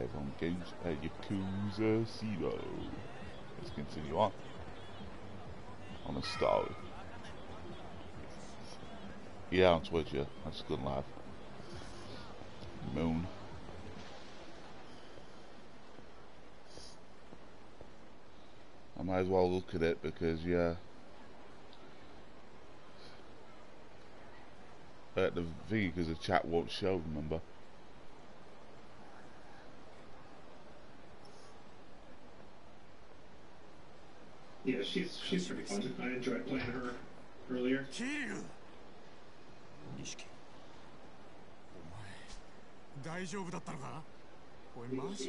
live on Yakuza Zero. Let's continue on the story. Yeah, on Twitch, yeah. I'm just going live. Moon. I might as well look at it because, yeah. The thing because the chat won't show, remember? Yeah, she's pretty fun. I enjoyed playing her earlier. Kiryu! Nishiki. お前、大丈夫だったのか? おい、マジ?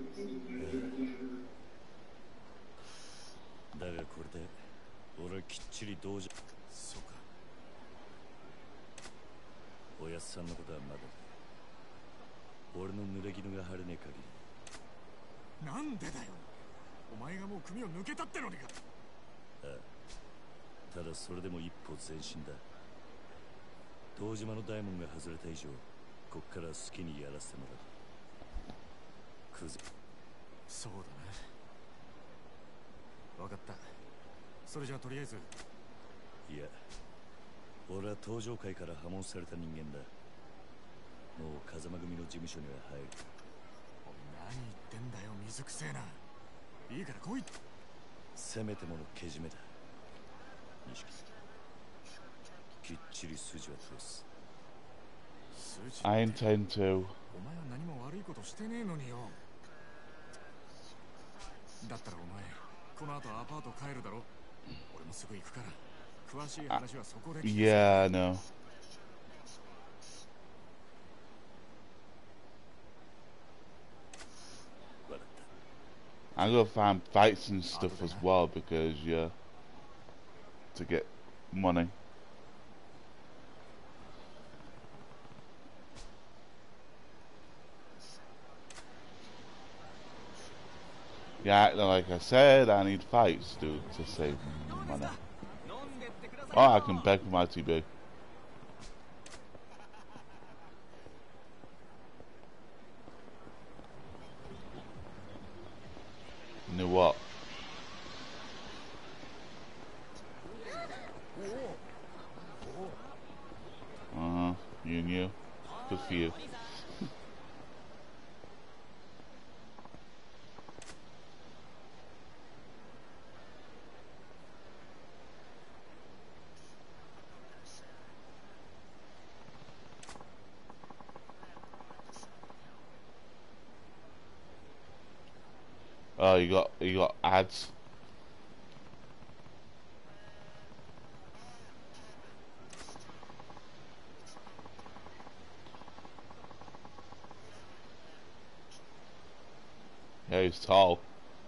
だがこれで俺きっちり道場。 そうか。 おやっさんのことはまだ。俺の濡れ衣が晴れねえ限り。なんでだよ。お前がもう組を抜けたってのにか。 ああ。ただそれでも一歩前進だ。堂島の大門が外れた以上、こっから好きにやらせてもらう。クズ。 そうだな。分かった。それじゃあとりあえず。 いや、俺は登場界から破門された人間だ。もう風間組の事務所には入る。 おい、何言ってんだよ、水くせえな。いいから来い。 せめてものけじめだ。錦。きっちり筋は通す。 I intend to. お前は何も悪いことしてねえのによ。だったらお前、この後アパート帰るだろ。俺もすぐ行くから。詳しい話はそこで。 Yeah, I know. I'm gonna find fights and stuff as well because, yeah, to get money. Yeah, like I said, I need fights to save money. Oh, I can beg for my TB. Knew what? You knew. Good for you. Oh, you got ads. Yeah, he's tall.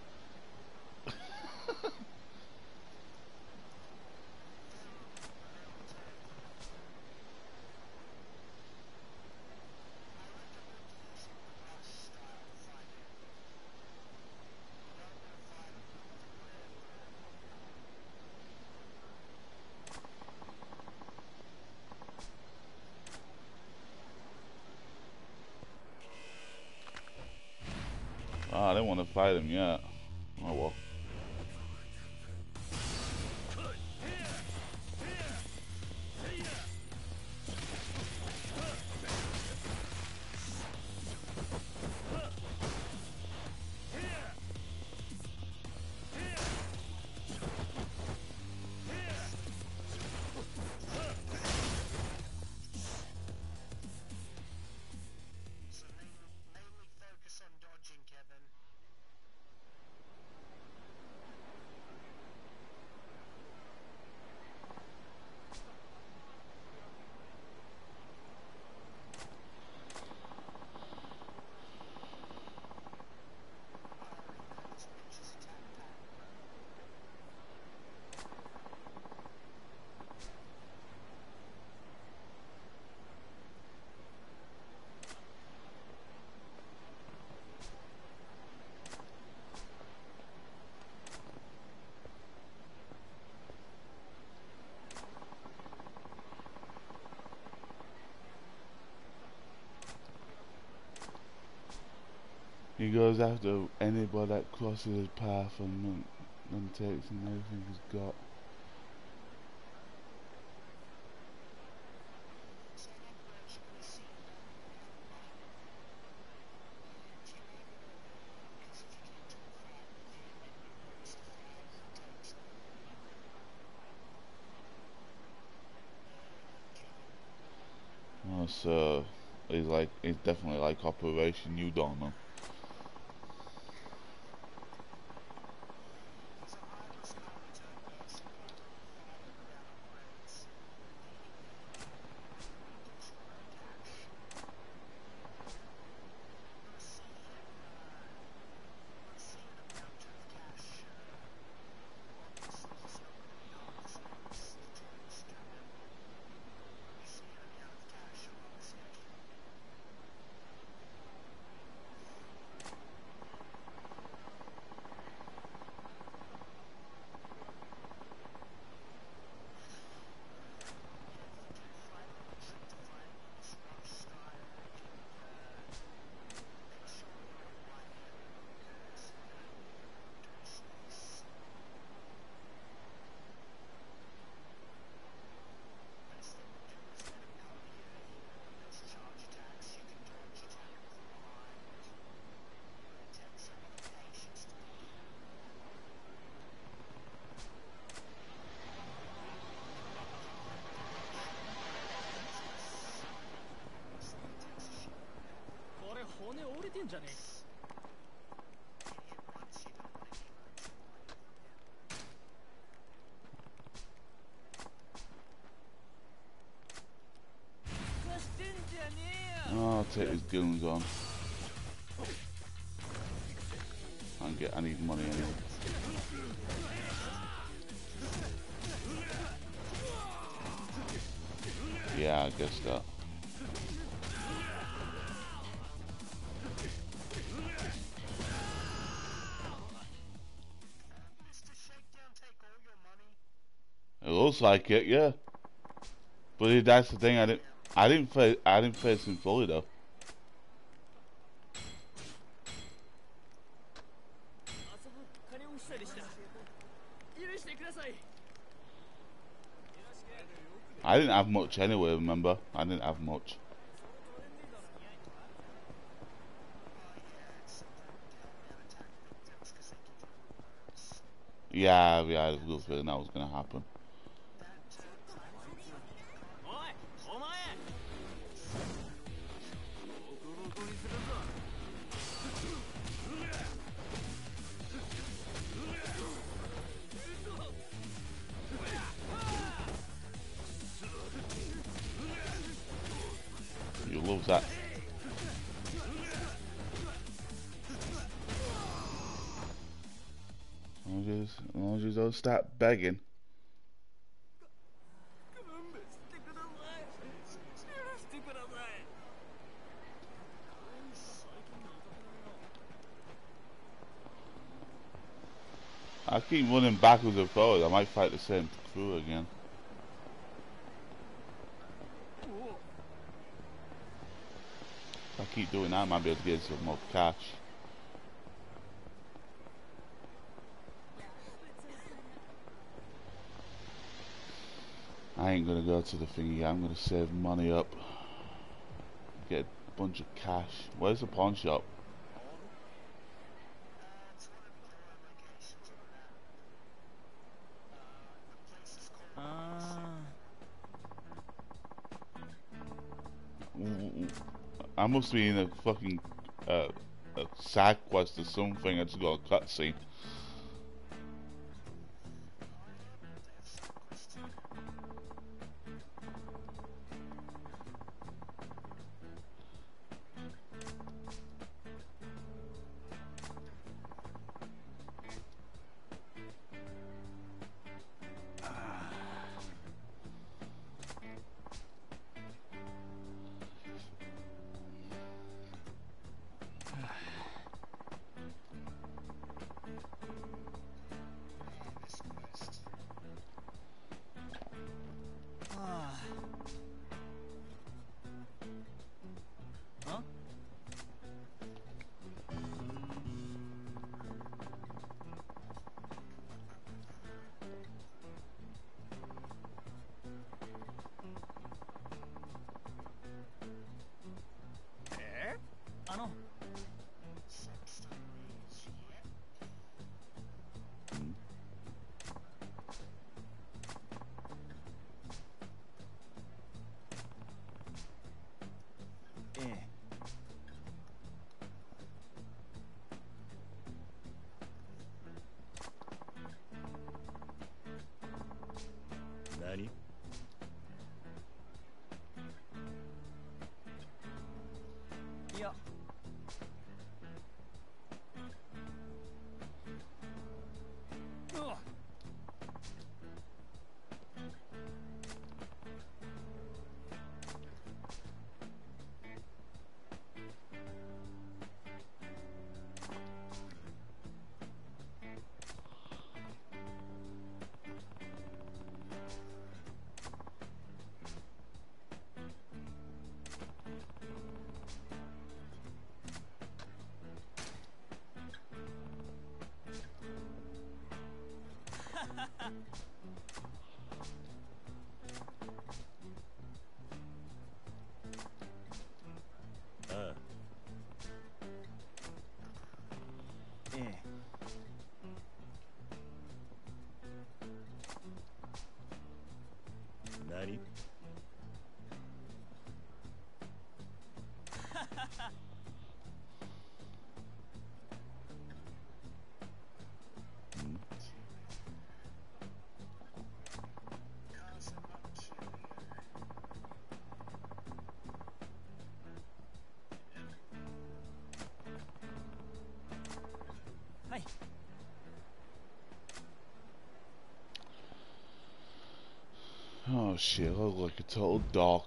Oh, I didn't want to fight him yet. Oh well. He goes after anybody that crosses his path and takes him everything he's got. Oh, so he's definitely like Operation You Don't Know. Oh, I'll take his goons on. I need money anyway. Yeah, I guess that. It looks like it, yeah. But that's the thing. I didn't face him fully though. I didn't have much anyway. Remember, I didn't have much. Yeah, I had a good feeling that was gonna happen. You love that. As long as you don't start begging. I keep running backwards and forwards. I might fight the same crew again. If I keep doing that, I might be able to get some more cash. I ain't gonna go to the thingy. I'm gonna save money up. Get a bunch of cash. Where's the pawn shop? I must be in a fucking a side quest or something. I just got a cutscene. Oh shit, I look like a total dork.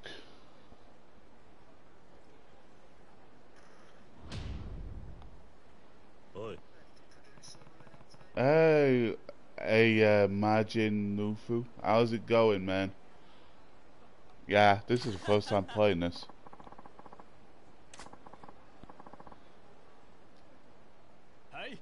Oi. Hey, Majin Lufu, how's it going, man? Yeah, this is the first time playing this. Hey.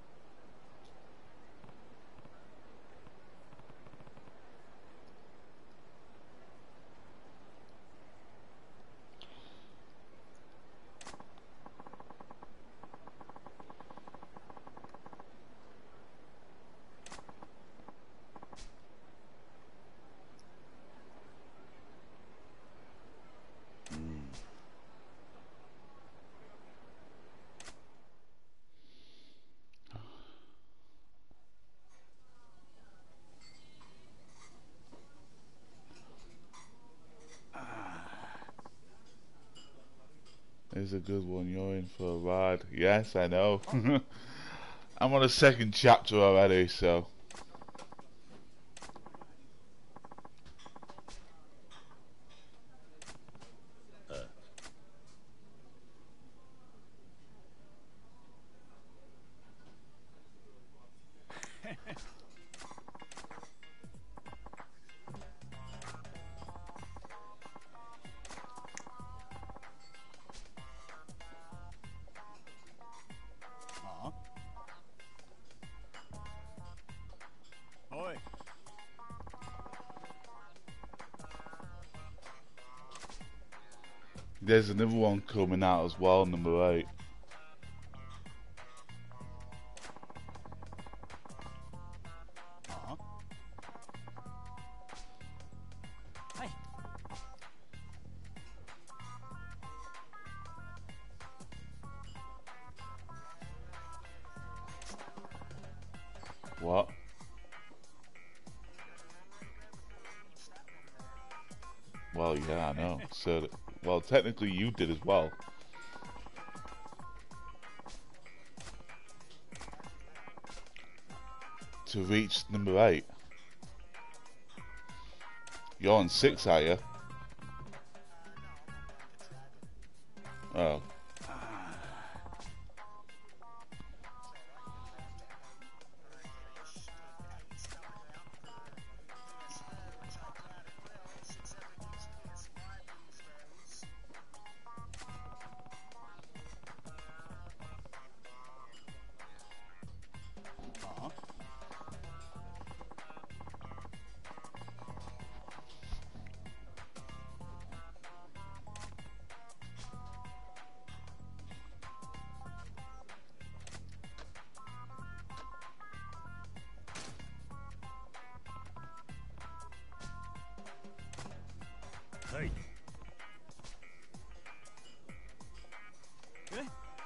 There's a good one, you're in for a ride. Yes, I know. I'm on the second chapter already, so... Oi. There's another one coming out as well, number 8. Hey. What? Well, yeah, I know. So, well, technically you did as well. To reach number 8. You're on 6, are you? Oh. Hey. Eh?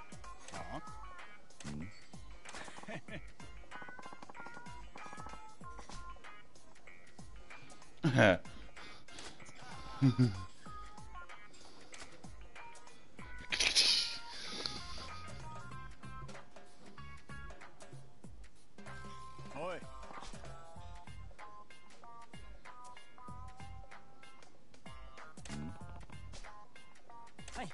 Oi. Hey.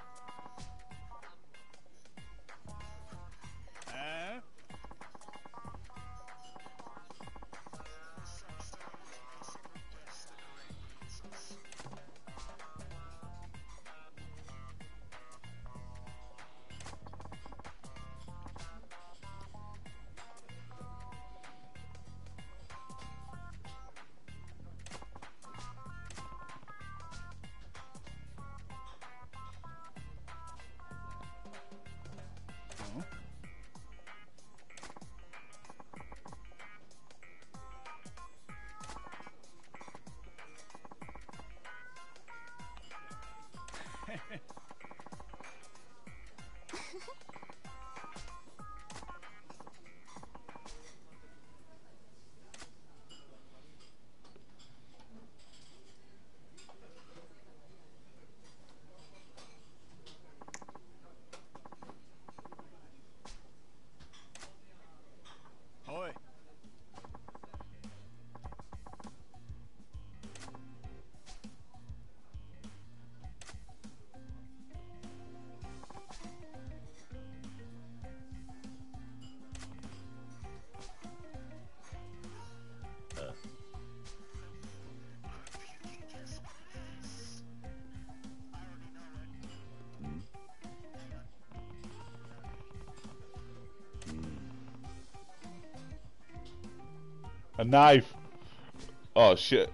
A knife. Oh shit.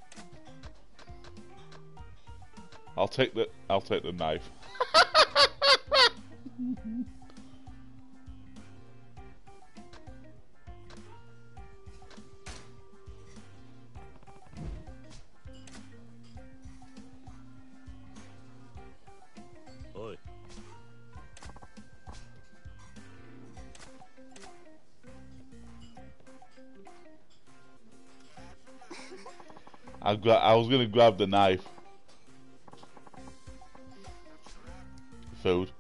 I'll take the knife. Oi. I was gonna grab the knife. Food.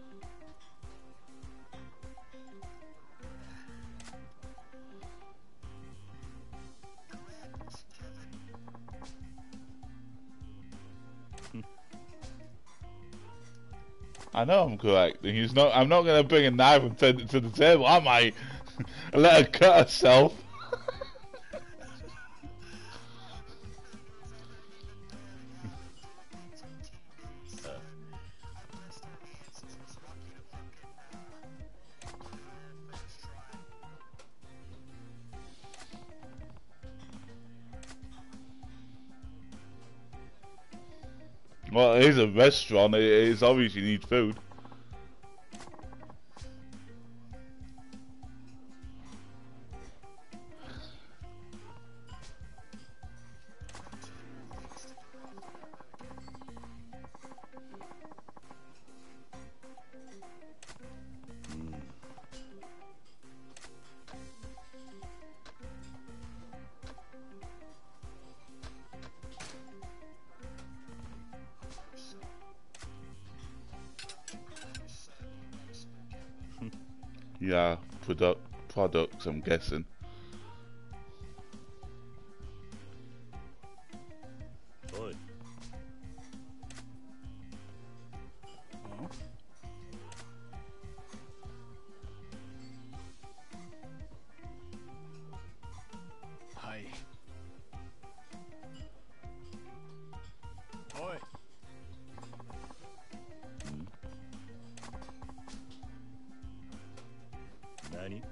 I know I'm correct. And I'm not gonna bring a knife and send it to the table, am I? And let her cut herself. Well, it is a restaurant. It's obvious you need food. Yeah, products, I'm guessing. Oi. Hi. Oi. Nani?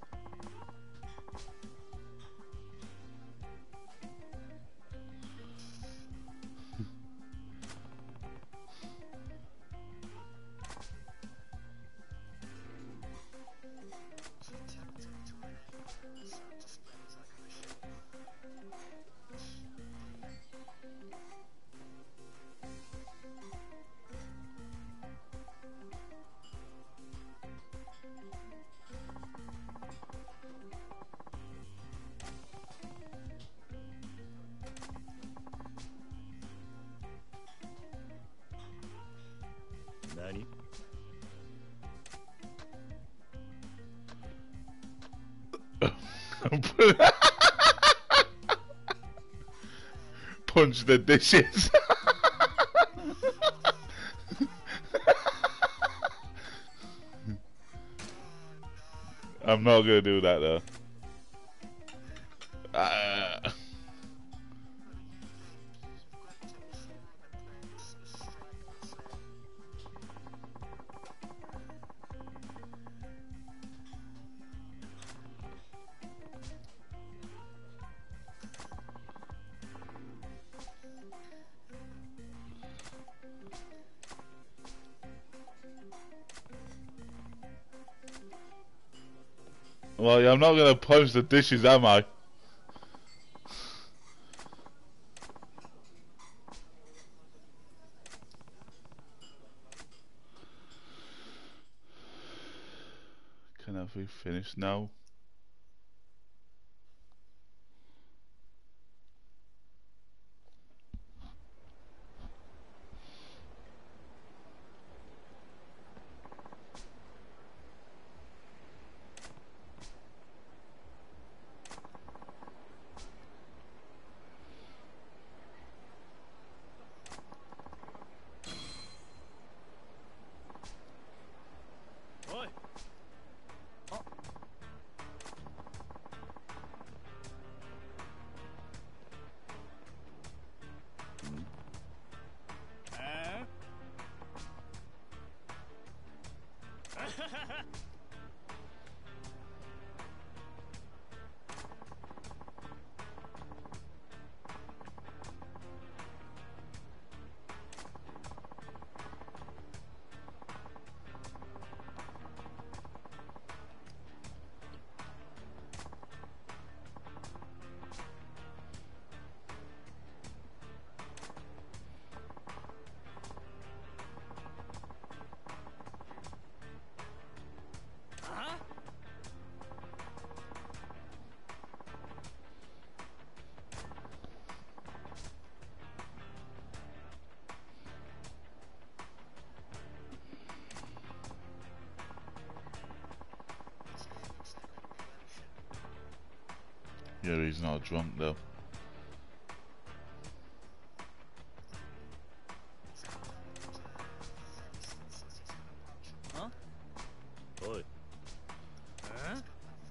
Nani? Punch the dishes. I'm not gonna do that though. Well, I'm not gonna punch the dishes, am I? Can I be finished now? Oi. Yeah, he's not drunk though. Huh? Oi. Huh?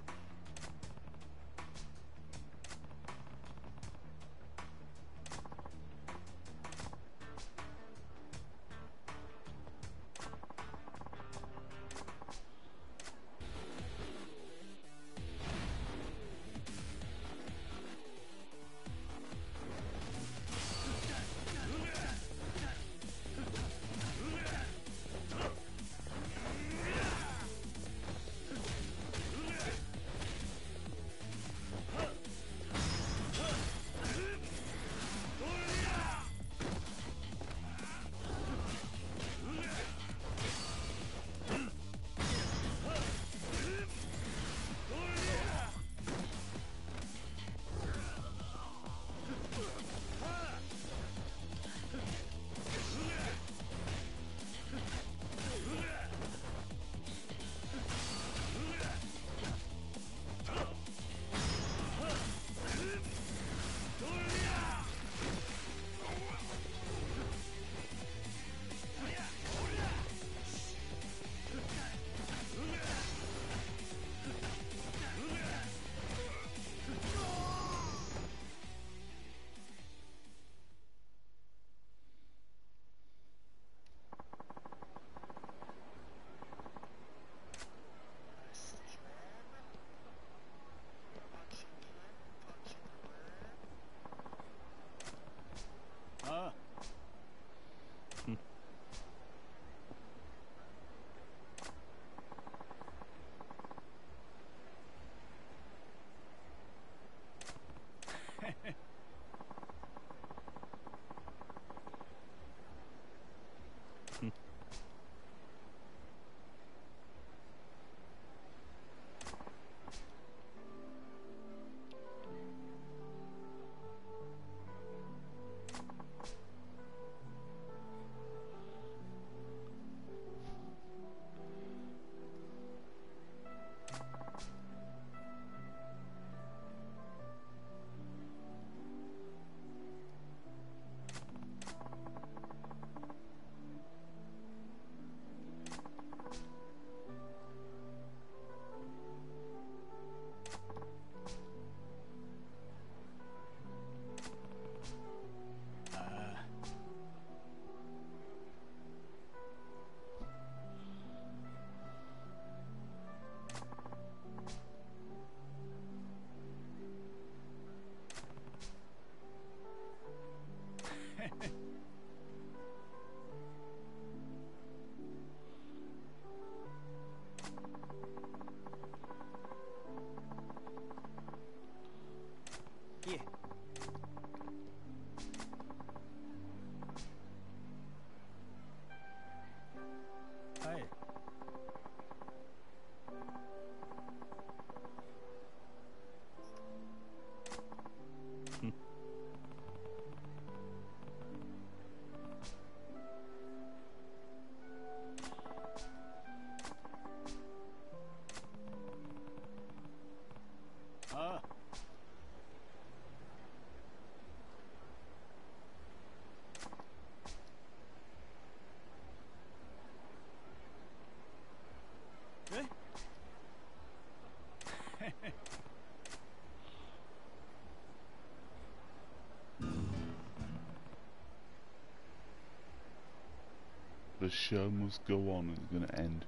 Ah. Ah. Here. Hi. Ah. Eh? The show must go on. It's gonna end.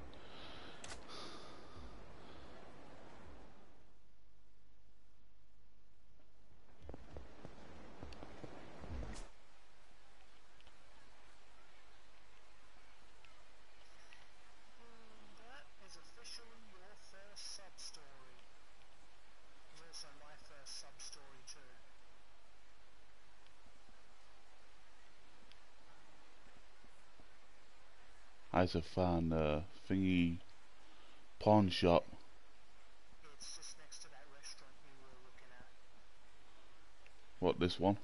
That is officially your first sub-story. It's also my first sub-story too. I just found a thingy pawn shop. It's just next to that restaurant you were looking at. What, this one?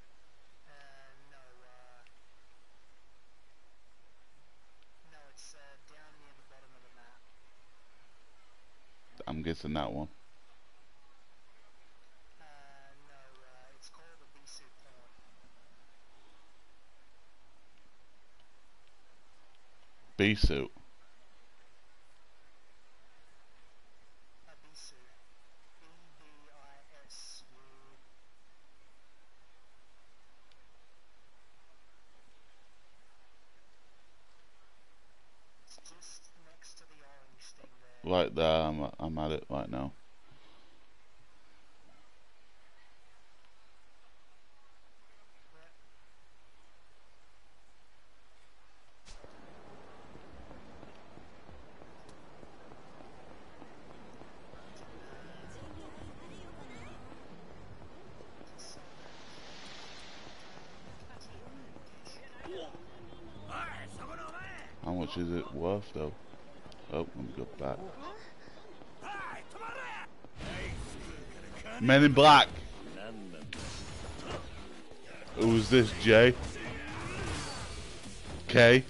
No, it's down near the bottom of the map. I'm guessing that one. B-suit. Ebisu. E-B-I-S-U. It's just next to the orange thing there. Right there, I'm at it right now. How much is it worth though? Oh, let me go back. Men in Black! Who's this, Jay? K?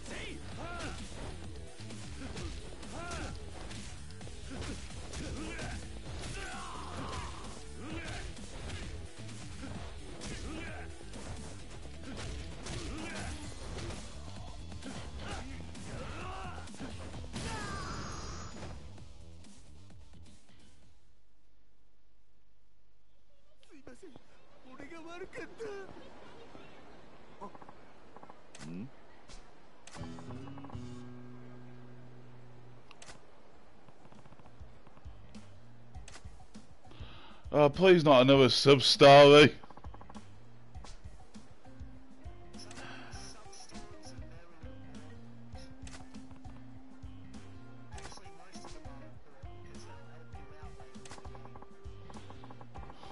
Oh, please not another sub-story. Sub-stories are very important. Actually, most of them are important because they'll help you out later in the game.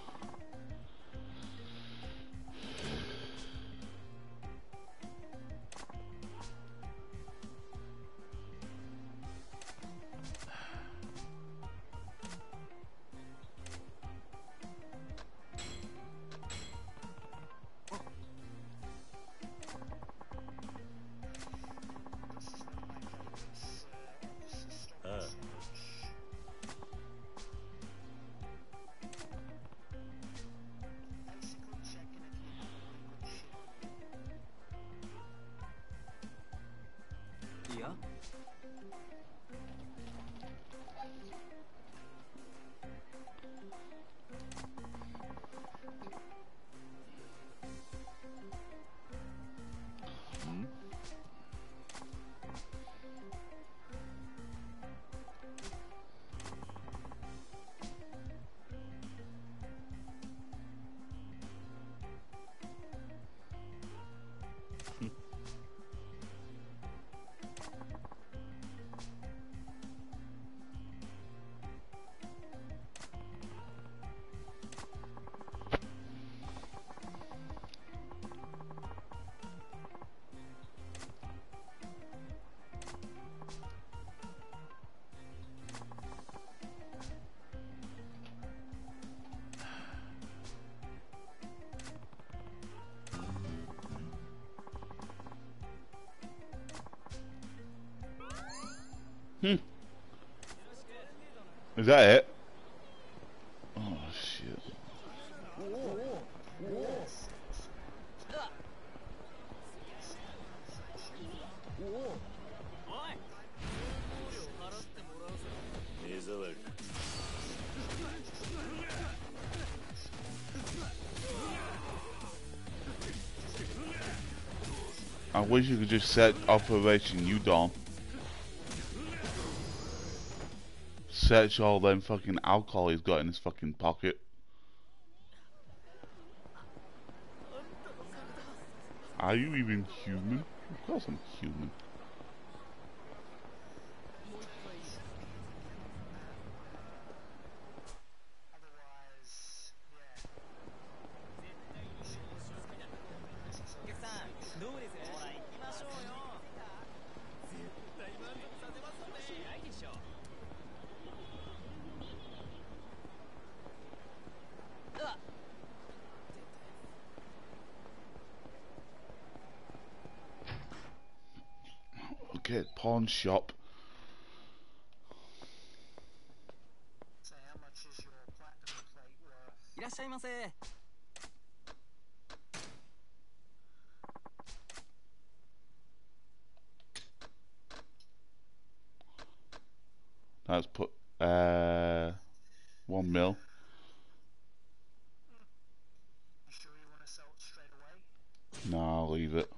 This is one of my favourites, Officer Stop Search. Basically checking if you've got liquid shit. いや Is that it? Oh shit. I wish you could just set Operation U-Dawn. Search all them fucking alcohol he's got in his fucking pocket. Are you even human? Of course I'm human. Otherwise, yeah. お客さんどうですほら行きましょうよ絶対満足させますのでないでしょ Okay, pawn shop. So how much is your platinum plate worth? いらっしゃいませ How mil. You sure you want to sell it straight away? No, I'll leave it.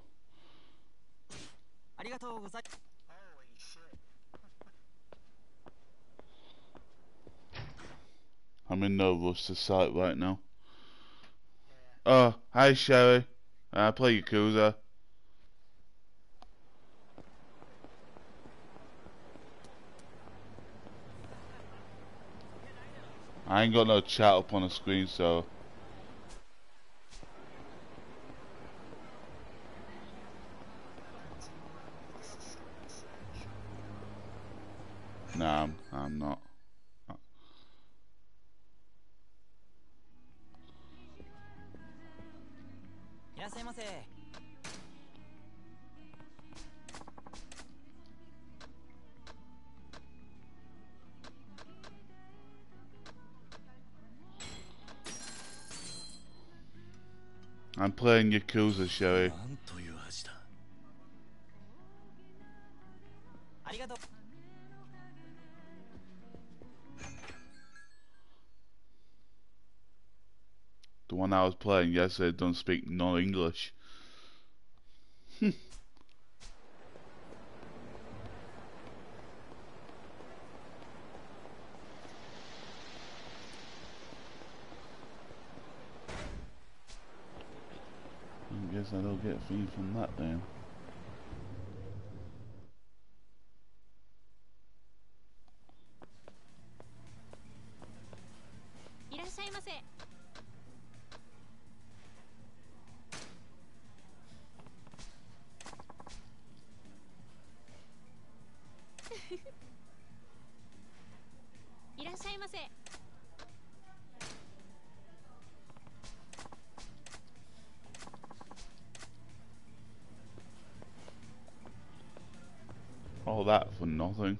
ありがとうござい Holy shit. I'm in no rush to sell it right now. Yeah. Oh, hi Sherry. I play Yakuza. I ain't got no chat up on the screen, so... Nah, I'm not. いらっしゃいませ I'm playing Yakuza, Sherry. なんという恥だ。 ありがとう The one I was playing yesterday don't speak no English. I guess I don't get a fee from that then. All that for nothing.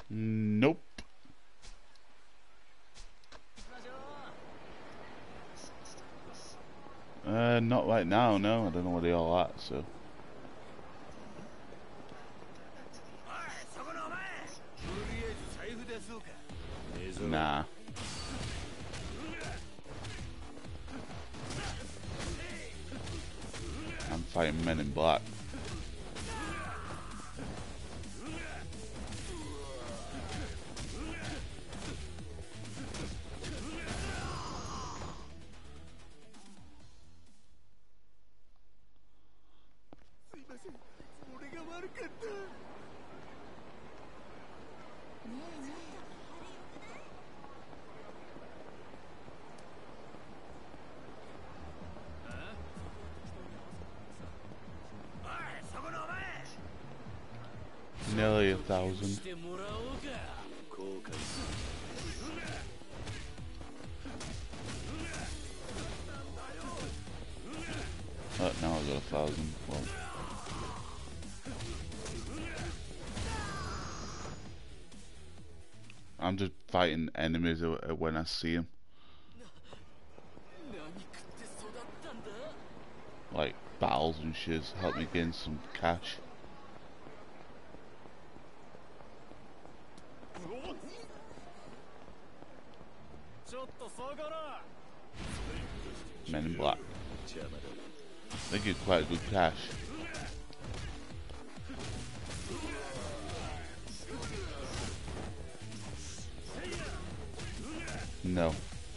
Nope. 行きましょう。 Not right now, no. I don't know where they all at, so. おいそこのお前、とりあえず財布出そうか。 ねえぞ Nah. I'm fighting Men in Black. Nearly 1,000. してもらおうか。 後悔す Oh, now I've got 1,000. Well. I'm just fighting enemies when I see them. 何食って育ったんだ。 Like battles and shit. Help me gain some cash. ちょっと下がら。 Men in Black. 邪魔だ They get quite good cash. No.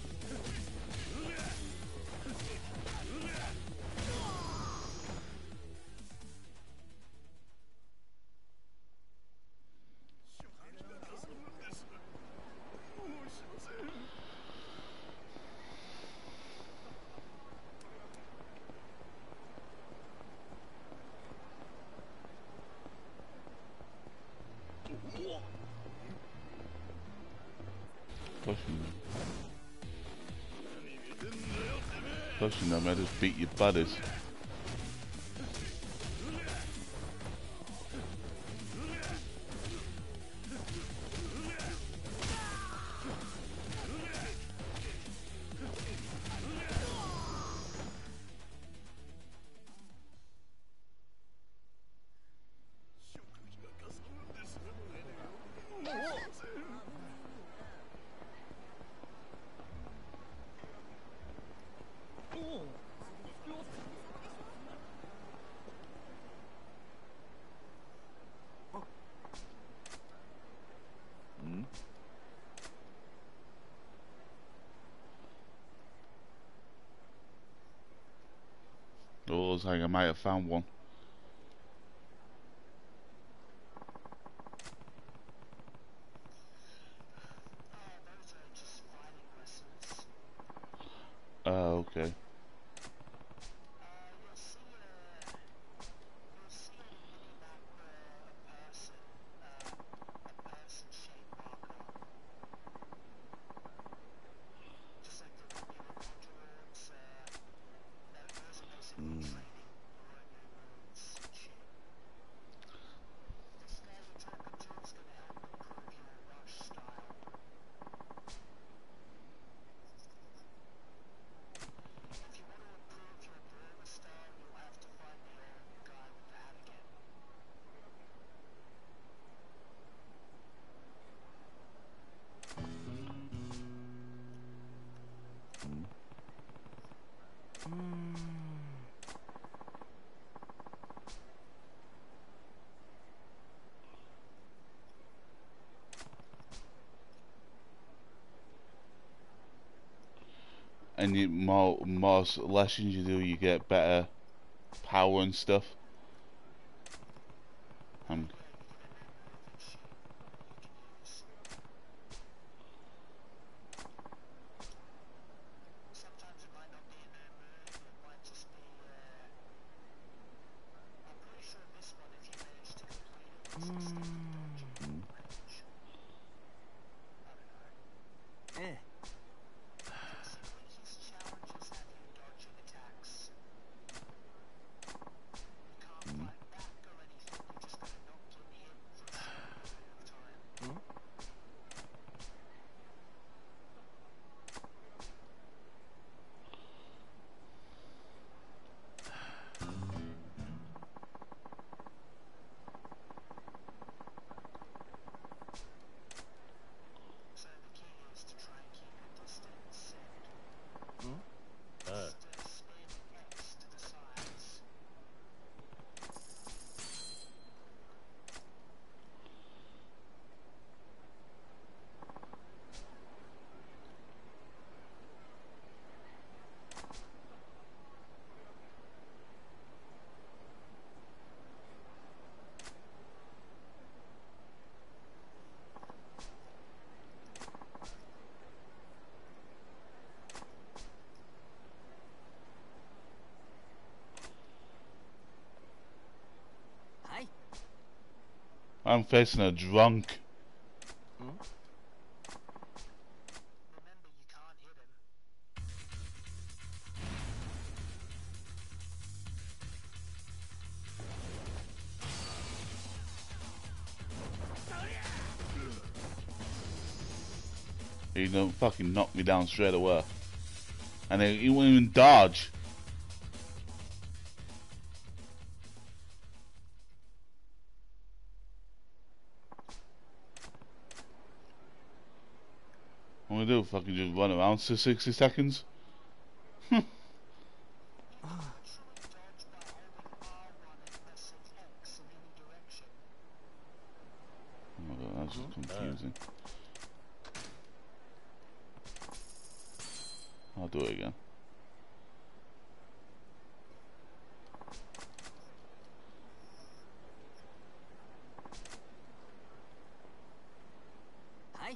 Pushing them, I just beat your buddies. Oh, looks like I might have found one. Those are just fighting lessons. Okay. You'll see on a mini-map a person-shaped marker. Just like the regular conjurers, those are basically training Roman runes and shit. This guy we're talking to is going to help improve your rush style. If you want to improve your brawler style, you'll have to find the old guy with the hat again. And you more lessons you do, you get better power and stuff. Yeah, you get a new move and shit you can use. Sometimes it might not be a new move, it might just be, I'm pretty sure this one, if you manage to complete it, is extended dodging range. I don't know. Basically, his challenges have you dodging attacks. I'm facing a drunk. Remember, you can't hit him. He don't fucking knock me down straight away. And he won't even dodge. What am I do? Fucking just run around for 60 seconds? Dodge by holding R1 and pressing X in any direction. Oh my god, that's just confusing. I'll do it again. Hi.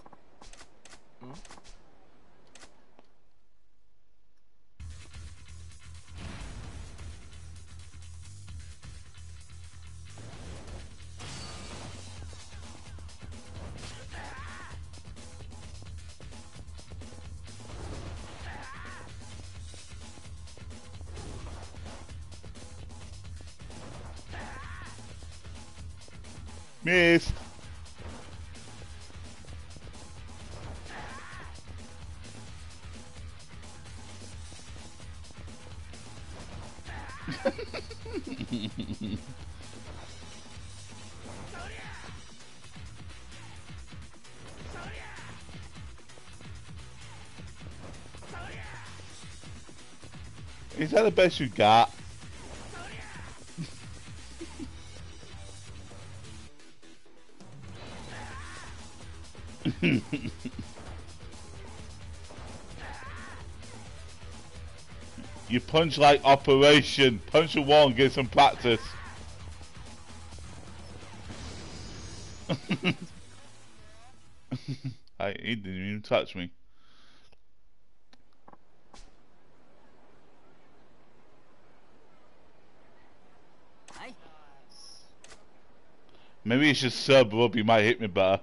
Missed! Is that the best you got? You punch like Operation. Punch a wall and get some practice. He didn't even touch me. Hi. Maybe you should sub up, you might hit me better.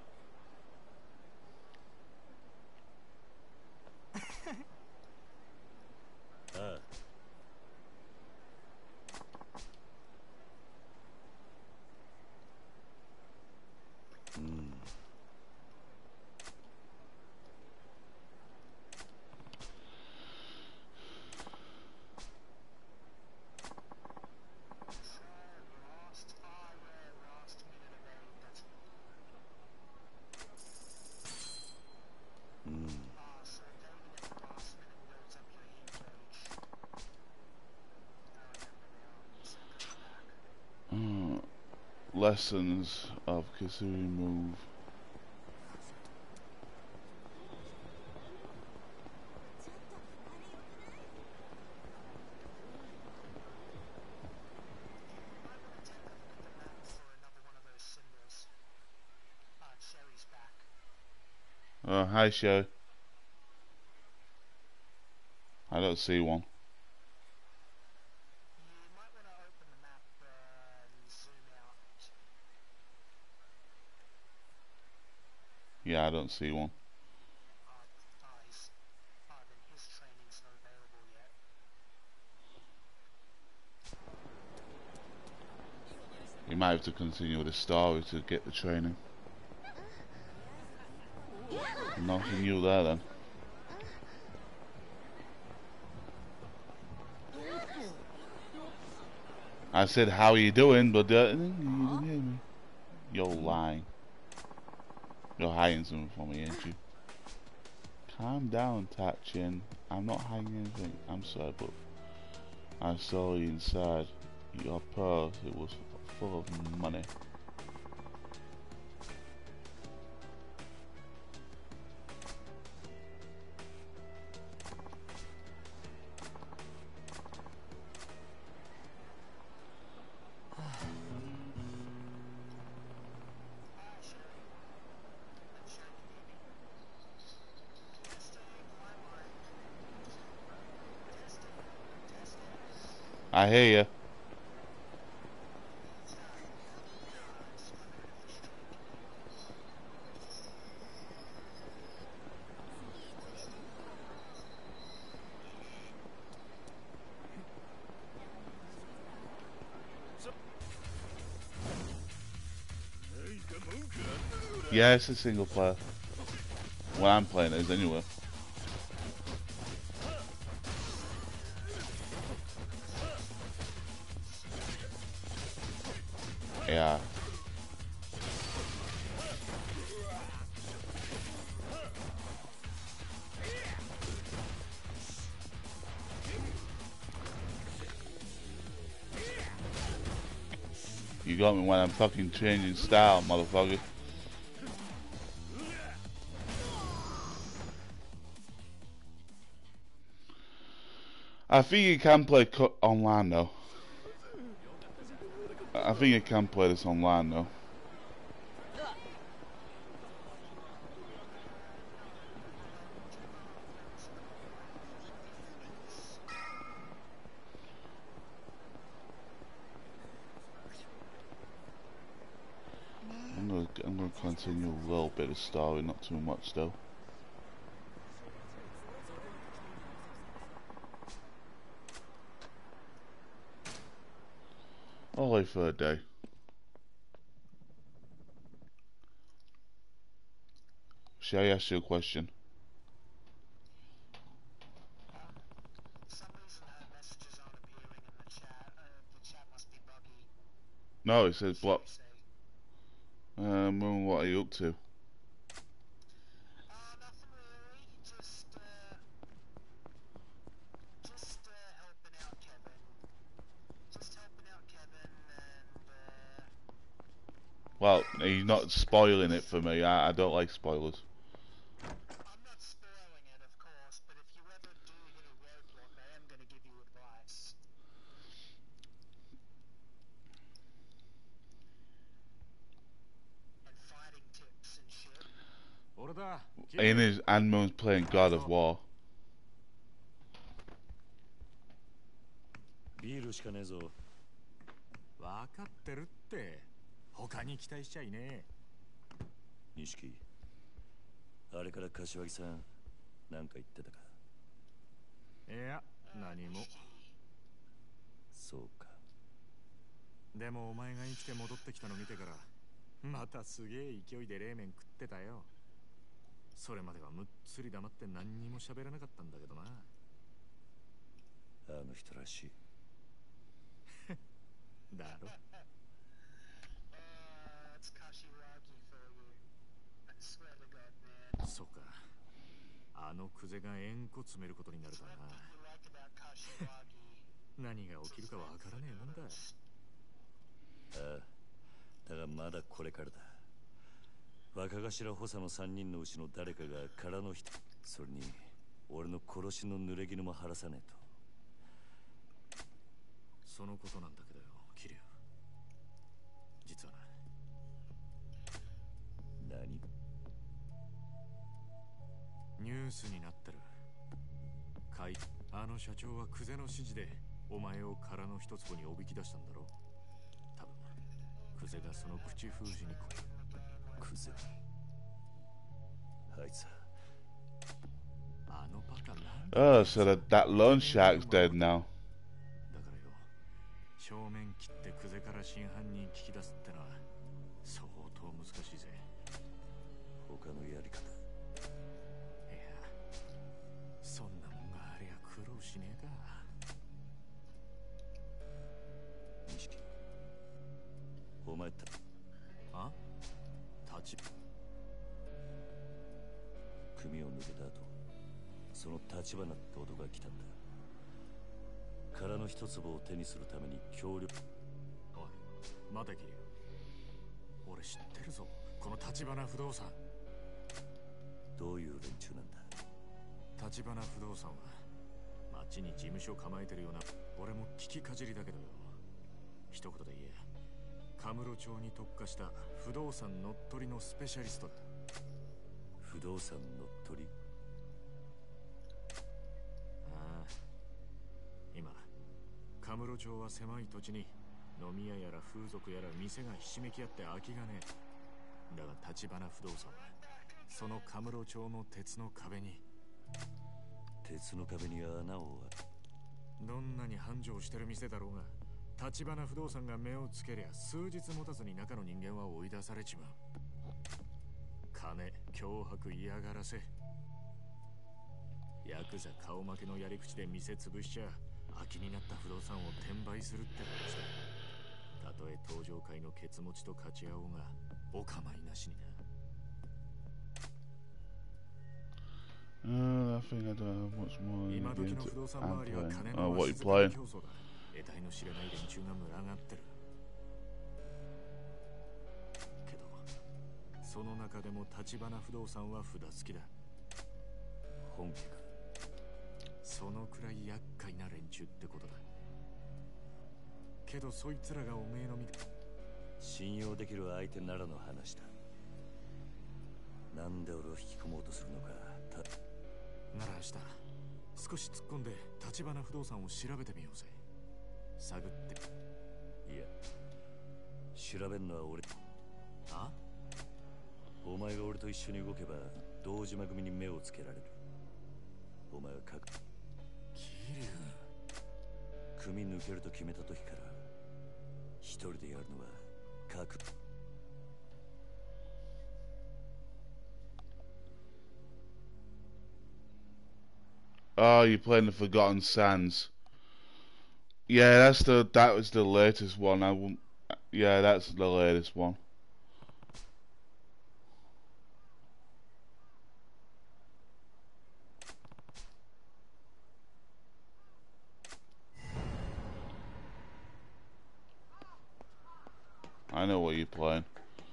Last minute of aid, that's so aiming at the last minute builds up your hit gauge. I remember now, so go back. Lessons of Kisui move. Oh, hi, show. I don't see one. You might want to open the map and zoom out. Yeah, I don't see one. Then his training's not available yet. You might have to continue the story to get the training. Nothing new there then. I said, how are you doing? But you didn't hear me. You're lying. You're hiding something from me, ain't you? Calm down, Tachin. I'm not hiding anything. I'm sorry, but I saw you inside your purse. It was full of money. I hear you. Yeah, it's a single player. When I'm playing it is anyway. Yeah. You got me when I'm fucking changing style, motherfucker. I think you can play online though. I think you can play this online though. I'm gonna continue a little bit of story, not too much though. Only for a day. Shall I ask you a question? For some reason her messages aren't appearing in the chat. The chat must be buggy. No, it says Should block. we say? What are you up to? Nothing really. Just helping out Kevin. Just helping out Kevin and Well, he's not spoiling it for me. I don't like spoilers. I'm not spoiling it, of course, but if you ever do hit a roadblock, I am going to give you advice. And fighting tips and shit. 俺だ。 In his Anmon's playing God of War. ビールしかねえぞ。 分かってるって。他に期待しちゃいねえ。 錦。あれから柏木さん、なんか言ってたか。 いや、何も。 そうか。 でもお前が生きて戻ってきたの見てから、またすげえ勢いで冷麺食ってたよ。それまではむっつり黙って何にも喋らなかったんだけどな。 あの人らしい。 だろ。 It's Kashiwagi for you. I swear to God, man. そうか。あのクゼが円弧詰めることになると What な。 do you like about Kashiwagi? 何が起きるかわからねえもんだ。 ああ、だがまだこれからだ。若頭補佐の3人のうちの誰かが空の人、それに俺の殺しの濡れ衣も晴らさねえと。 そのことなんだけどよ、桐生。実はな。 何？ ニュースになってる。あの社長はクゼの指示でお前を殻の一坪におびき出したんだろう。多分クゼがその口封じにクゼ。あいつ。 あのバカなんだ。 Oh, so that loan shark's dead now. だからよ、正面切ってクゼから真犯人聞き出すってのは相当難しいぜ。 他のやり方。 いや、そんなもんがありゃ苦労しねえか。 錦。お前た。 あ？立ち。 組を抜けた後、その立花って男が来たんだ。殻の一坪を手にするために協力。 おい、待て桐生。俺知ってるぞ、この立花不動産。 どういう連中なんだ？ 立花不動産は町に事務所構えてるような。俺も聞きかじりだけどよ、一言で言え、カムロ町に特化した不動産乗っ取りのスペシャリストだ。 不動産乗っ取り？ ああ、今カムロ町は狭い土地に飲み屋やら風俗やら店がひしめき合って空きがねえ。だが立花不動産はそのカムロ町の鉄の壁に。 鉄の壁に穴をどんなに繁盛してる店だろうが、立花不動産が目をつけりゃ数日持たずに中の人間は追い出されちまう。 金、脅迫、嫌がらせ。ヤクザ顔負けのやり口で店潰しちゃ空きになった不動産を転売するって話だ。たとえ登場会のケツ持ちと勝ち合おうがお構いなしにな。 I think I don't have much more 今時の不動産周りは金の what わ you しづか playing? み競争だ。得体の知れない連中が群がってる。けどその中でも橘不動産は札付きだ。 本家か。 そのくらい厄介な連中ってことだ。けどそいつらがおめえの身で信用できる相手ならの話だ。なんで俺を引き込もうとするのか。 なら明日少し突っ込んで橘不動産を調べてみようぜ。探って。 いや、調べんのは俺。 あ？ お前が俺と一緒に動けば堂島組に目をつけられる。お前は桐生組抜けると決めた時から一人でやるのは覚悟。 Oh, you're playing the Forgotten Sands. Yeah, that was the latest one. I won't. Yeah, that's the latest one. I know what you're playing.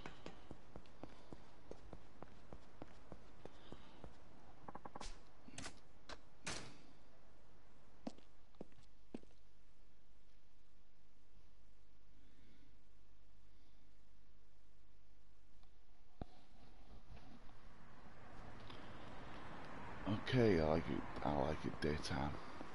Okay, I like it. I like it daytime.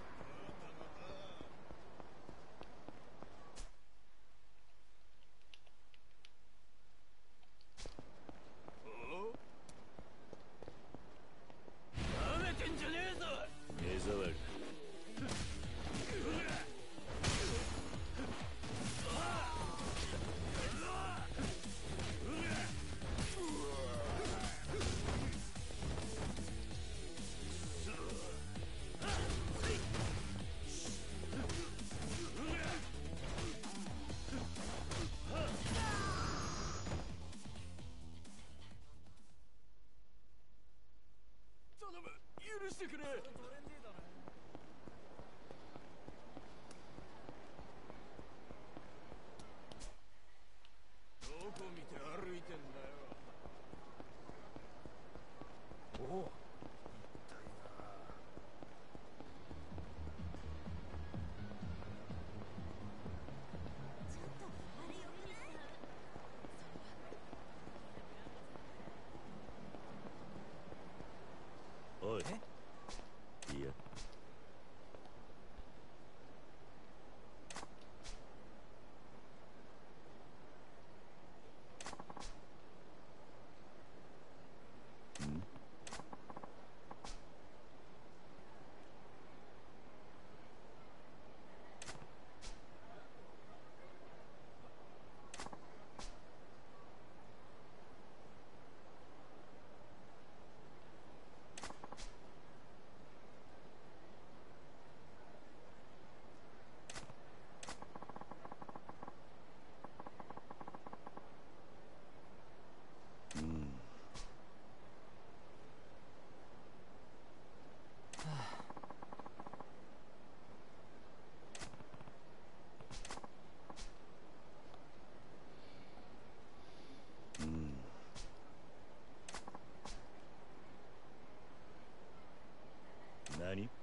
Nani?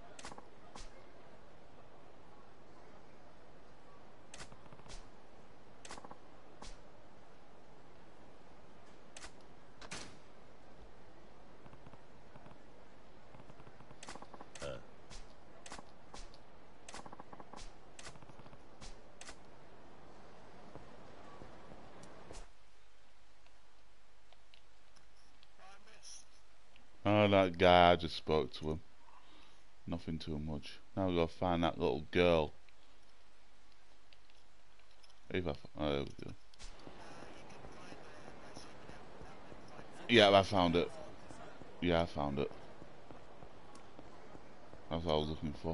Oh, that guy, I just spoke to him. Nothing too much. Now we gotta find that little girl. If I, oh, there we go. Yeah, I found it. Yeah, I found it. That's what I was looking for.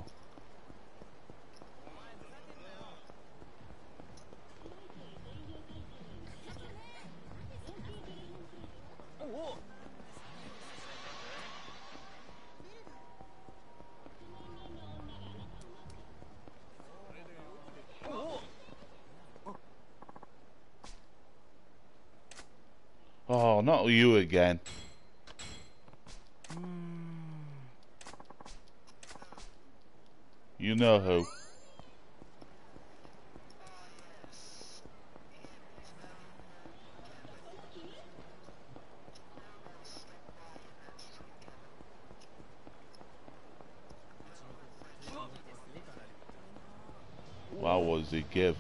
Oh, not you again. You know who. Wow, what does it give?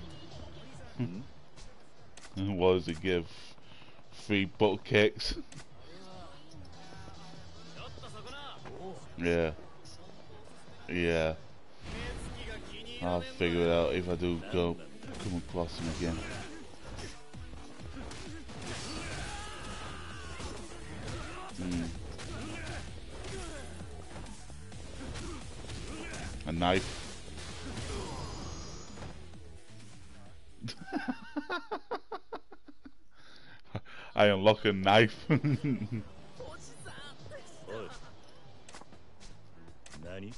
What does it give? 3 butt kicks? Yeah. Yeah. I'll figure it out if I do come across him again. A knife. I unlock a knife. おい何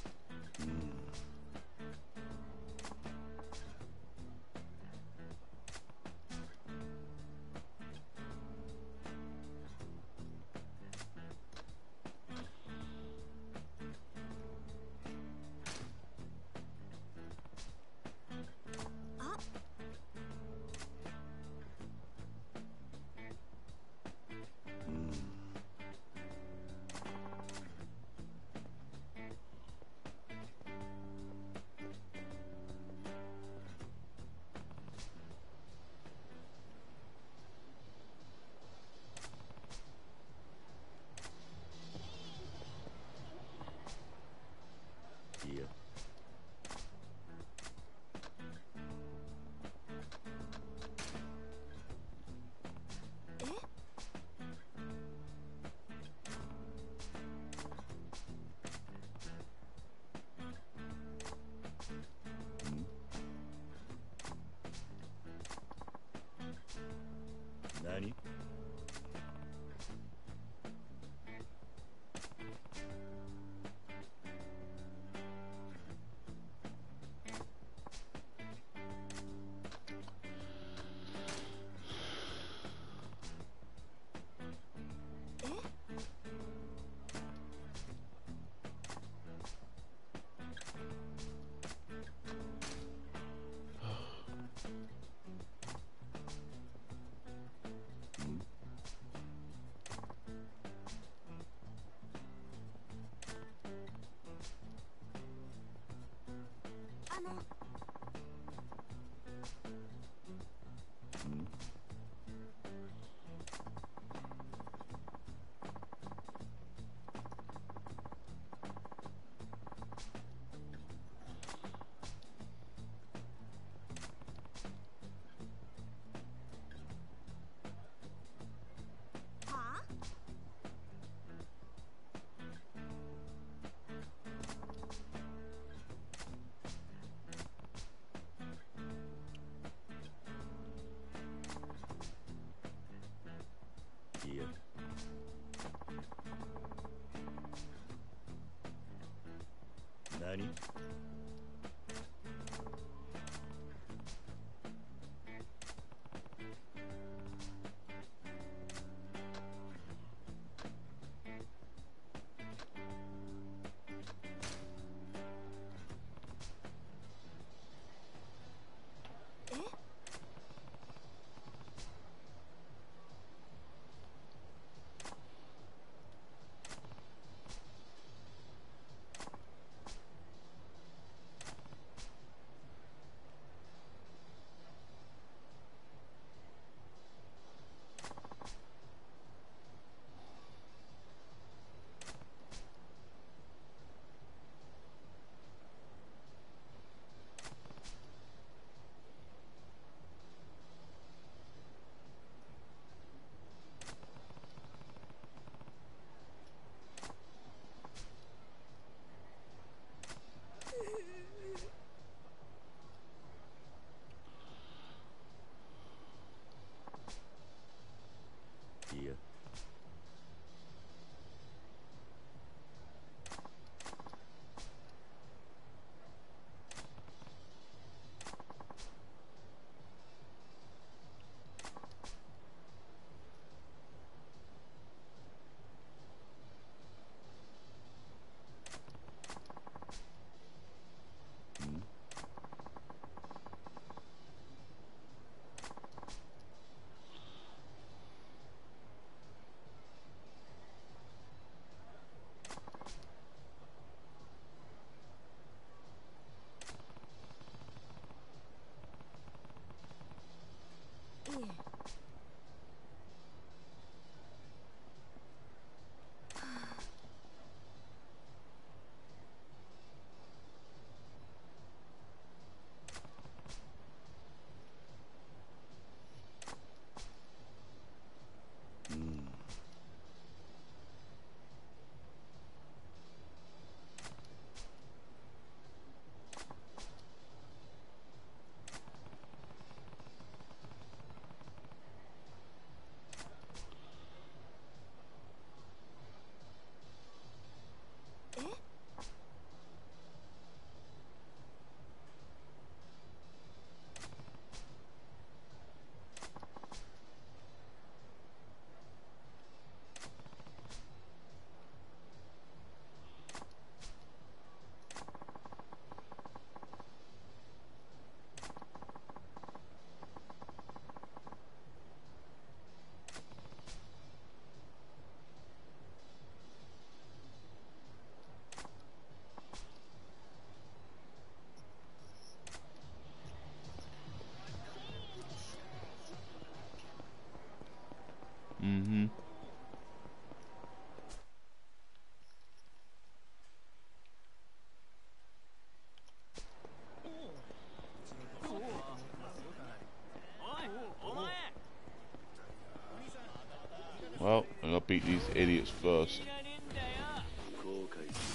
beat these idiots first. 後悔す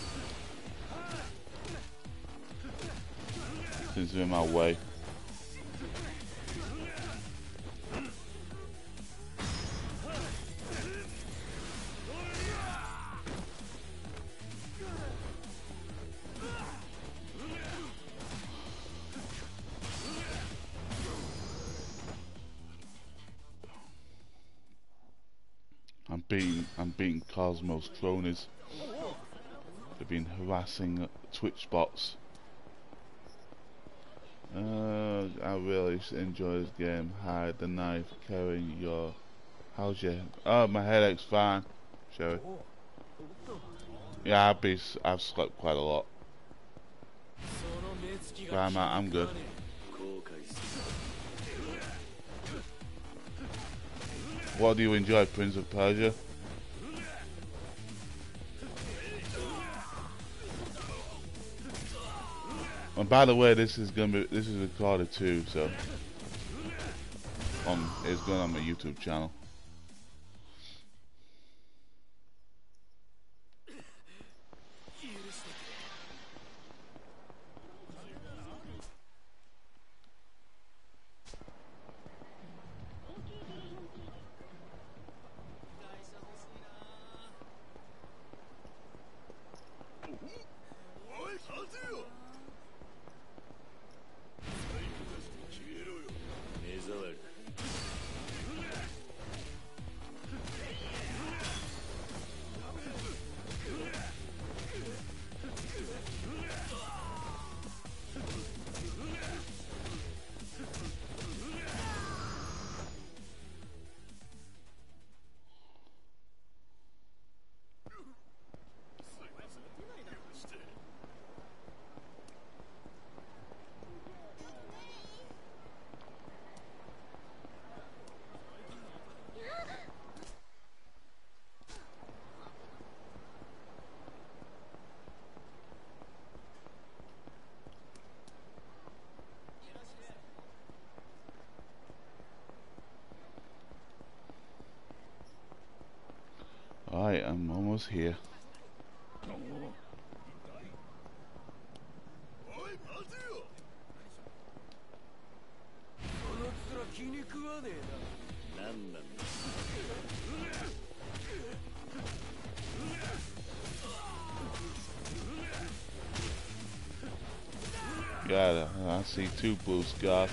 Since they're in my way. I'm beating Cosmos cronies. They've been harassing Twitch bots. I really enjoy this game. Hide the knife, carrying your... How's your... Oh, my headache's fine, Sherry. Yeah, I've slept quite a lot. But I'm good. 後悔す What do you enjoy, Prince of Persia? And by the way, this is recorded too, so it's going on my YouTube channel. Alright, I'm almost here. おい待てよこの面気に食わねえな何なんだ Yeah, I see two blue scarves.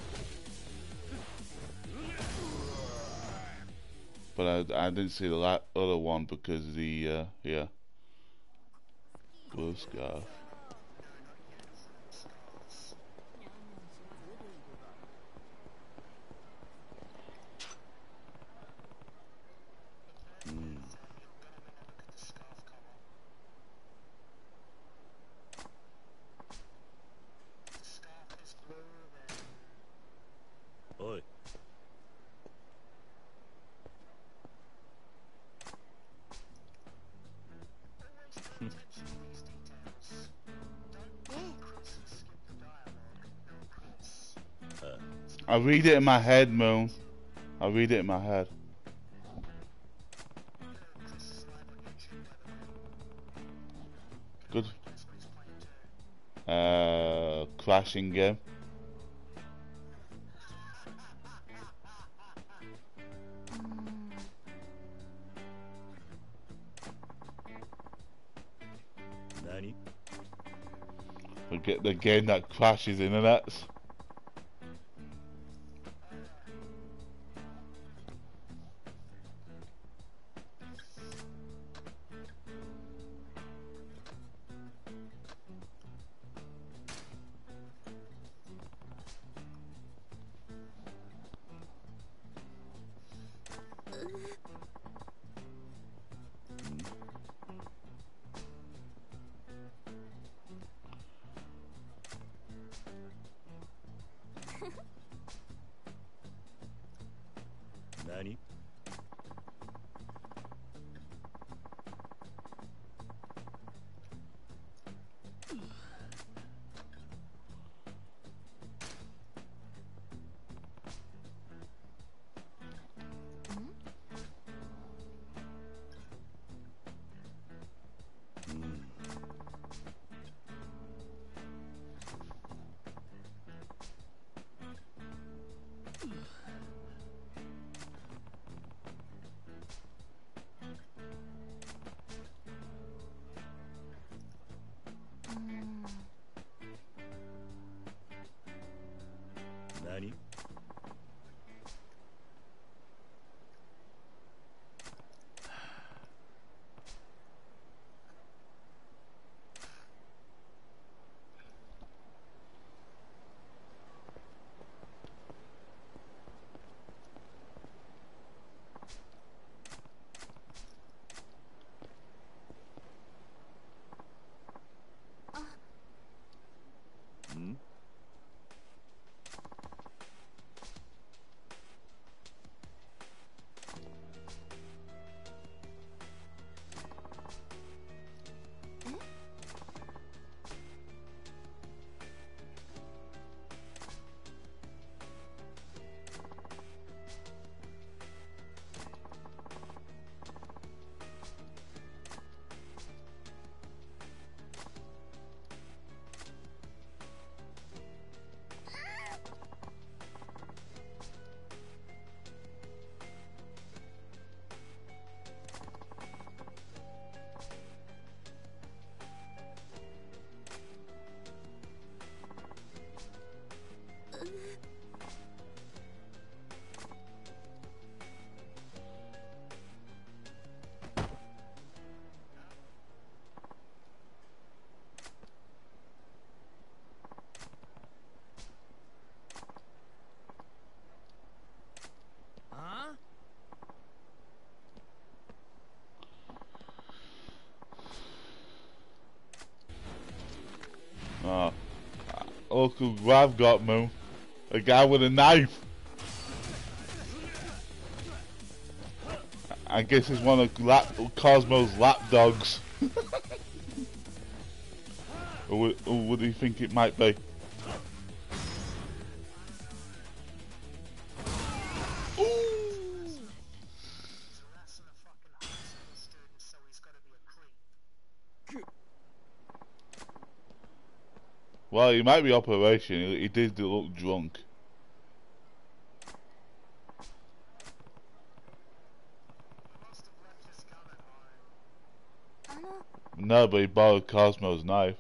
But I didn't see the other one because of the, yeah. Blue scarf. Oi. I read it in my head, Moon. I read it in my head. Good. Crashing game. Nani? The game that crashes internets. Oh, look who I've got, Moo. A guy with a knife. I guess he's one of Cosmo's lapdogs. Or what do you think it might be? Well, he might be operation. He did look drunk. No, but he borrowed Cosmo's knife.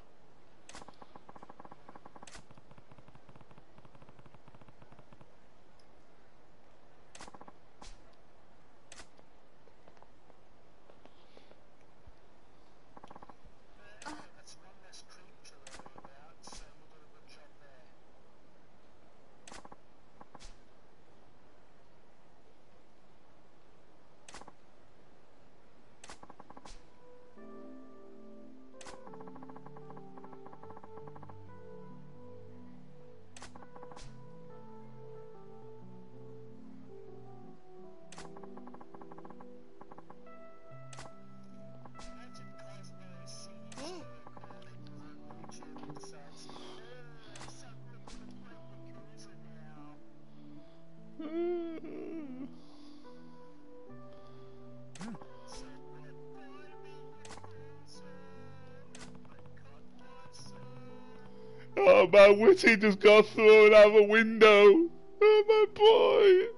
Oh, my Witty just got thrown out of a window. Oh, my boy.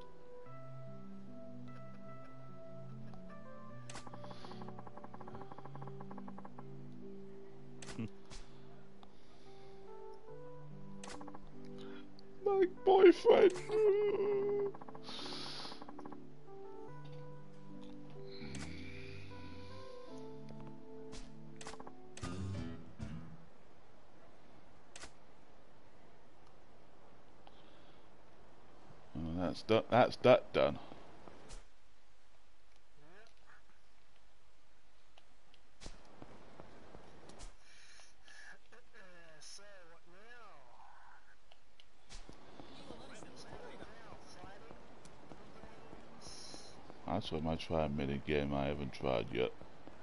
My boyfriend. That's done. That's that done. So what now? That's what I might try a mini game I haven't tried yet.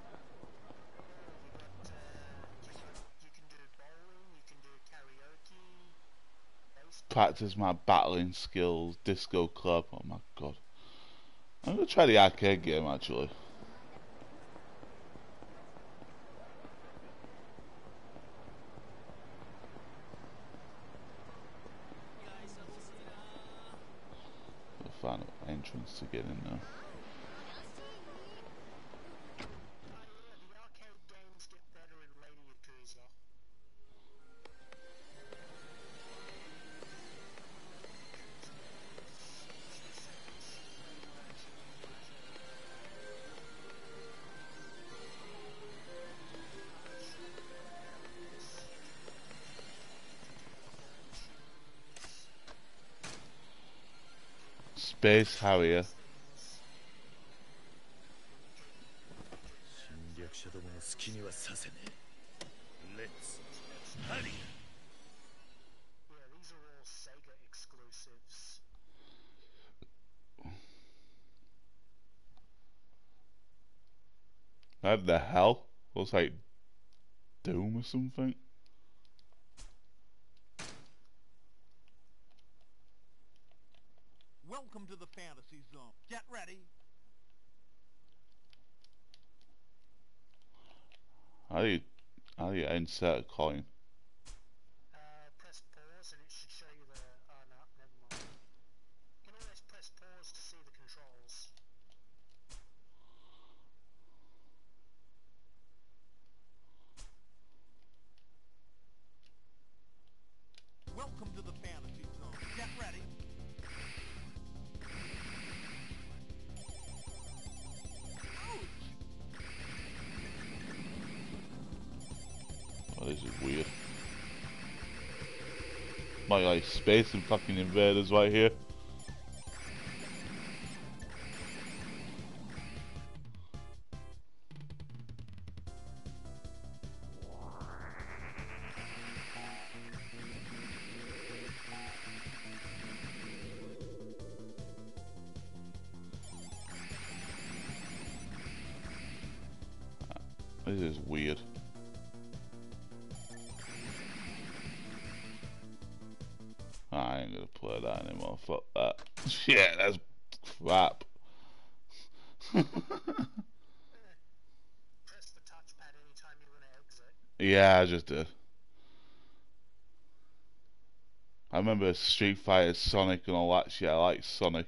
You can do bowling, you can do karaoke, baseball. Practice my battling skills. Disco club. Oh my god. I'm gonna try the arcade game actually. The final entrance to get in there. The arcade games get better in later Yakuza. Space Harrier. 侵略者どもの好きにはさせねえ。レッツハリー。 Yeah, these are all Sega exclusives. What the hell? Looks like Doom or something. Welcome to the fantasy zone. Get ready. How do you insert a coin? Press pause and it should show you the... Oh no, never mind. You can always press pause to see the controls. Welcome to the fantasy zone. Get ready. Oh, this is weird. My like space and fucking invaders right here. This is weird. I ain't gonna play that anymore. Fuck that. Yeah, that's crap. Press the touchpad anytime you want to exit. Yeah, I just did. I remember Street Fighter, Sonic and all that shit. I like Sonic.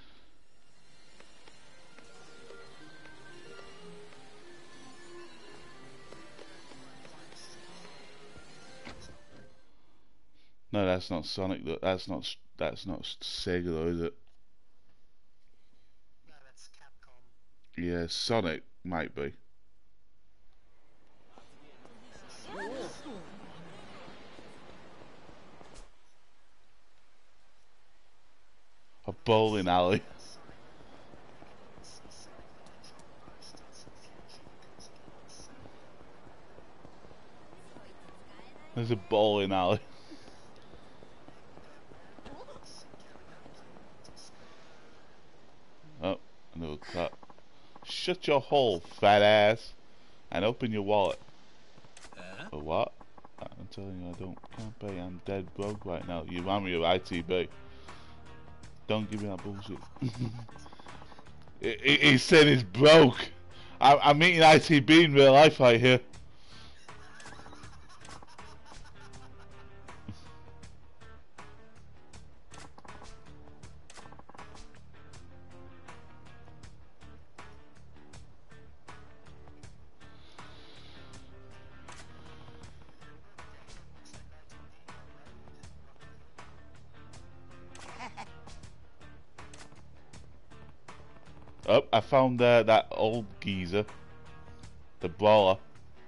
No, that's not Sonic. That's not Sega though, is it? No, that's Capcom. Yeah, Sonic might be. A bowling alley. There's a bowling alley. Oh, another cut. Shut your hole, fat ass, and open your wallet. For what? I'm telling you, can't pay. I'm dead broke right now. You remind me of ITB. Don't give me that bullshit. He said he's broke. I'm meeting ITB in real life right here. Oh, I found that old geezer. The brawler.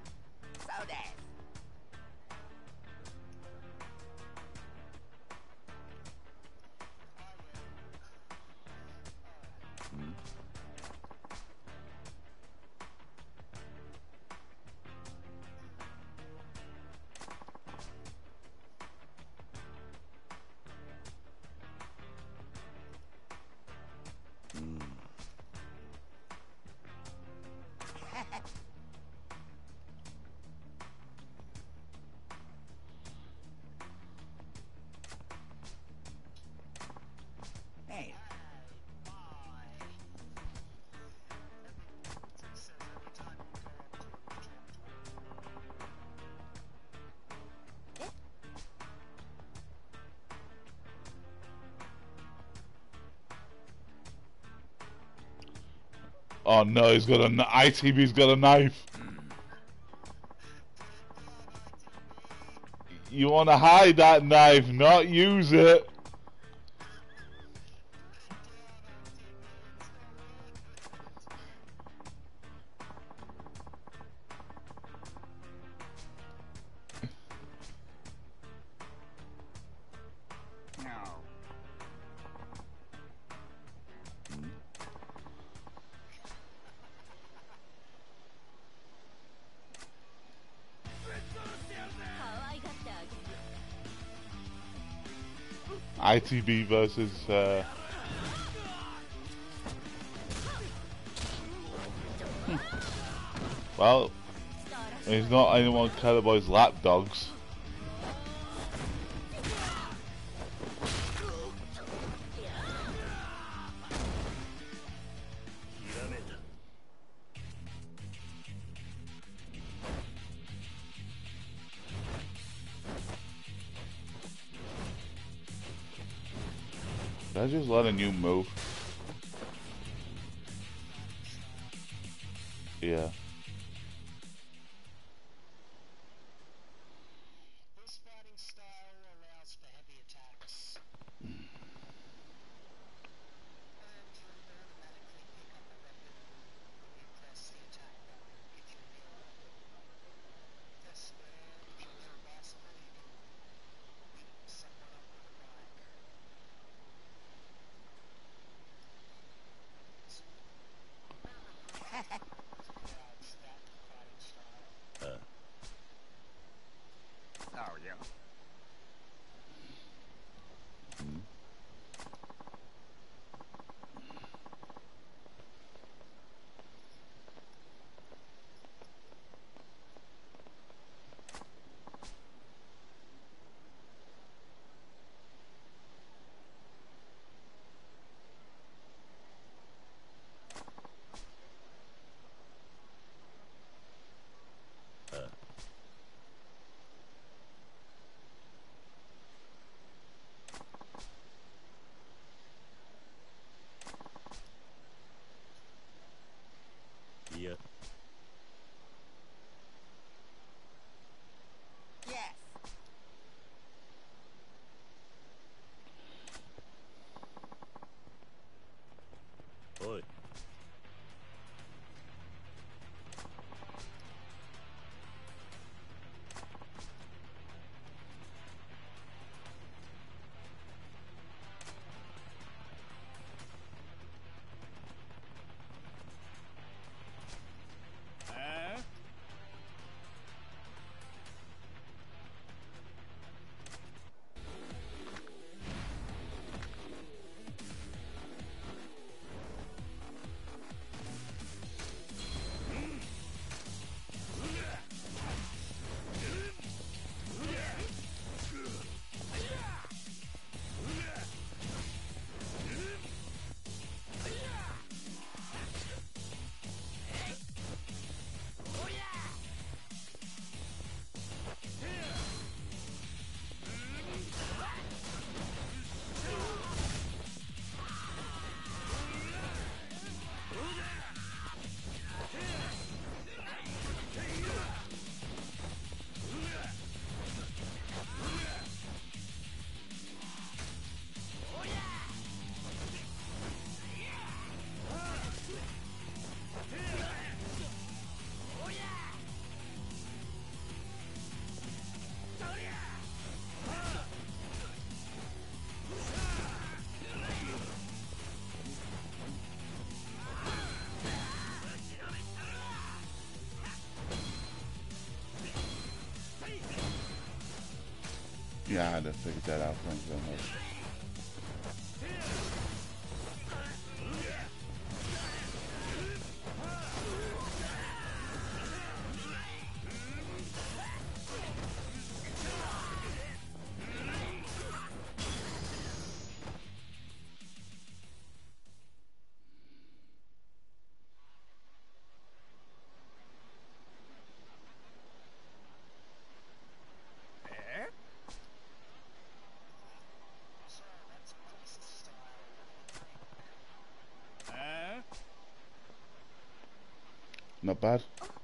Oh no, he's got ITB's got a knife. You want to hide that knife, not use it. ITB versus well, he's not anyone Cowboy's lapdogs. Did I just let a new move? Yeah. This fighting style allows for heavy attacks. And you automatically pick up a weapon when you press the attack button if you're near it. This way, if you're near a boss fight, you can beat someone up with a bike. Yeah, I had to figure that out. Thanks so much. Not bad.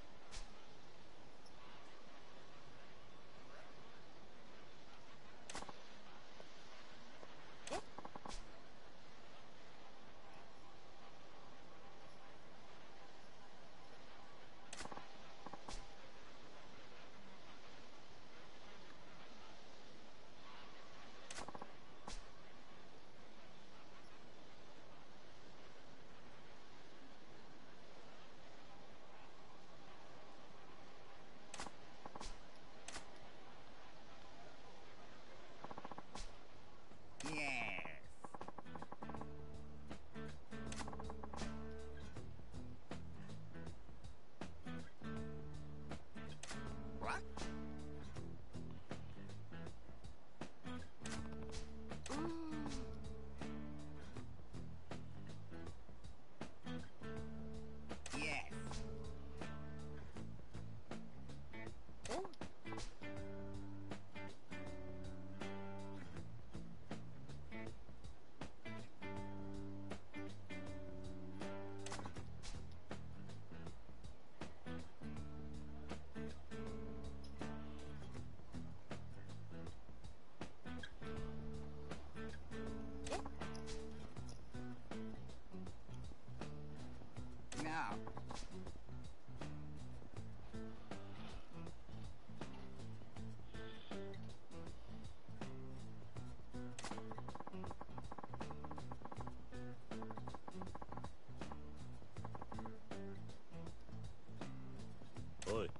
Oi.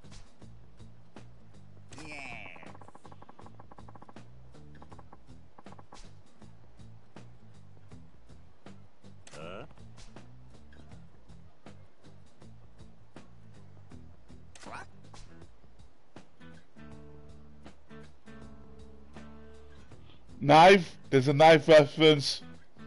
Huh? Knife? There's a knife reference.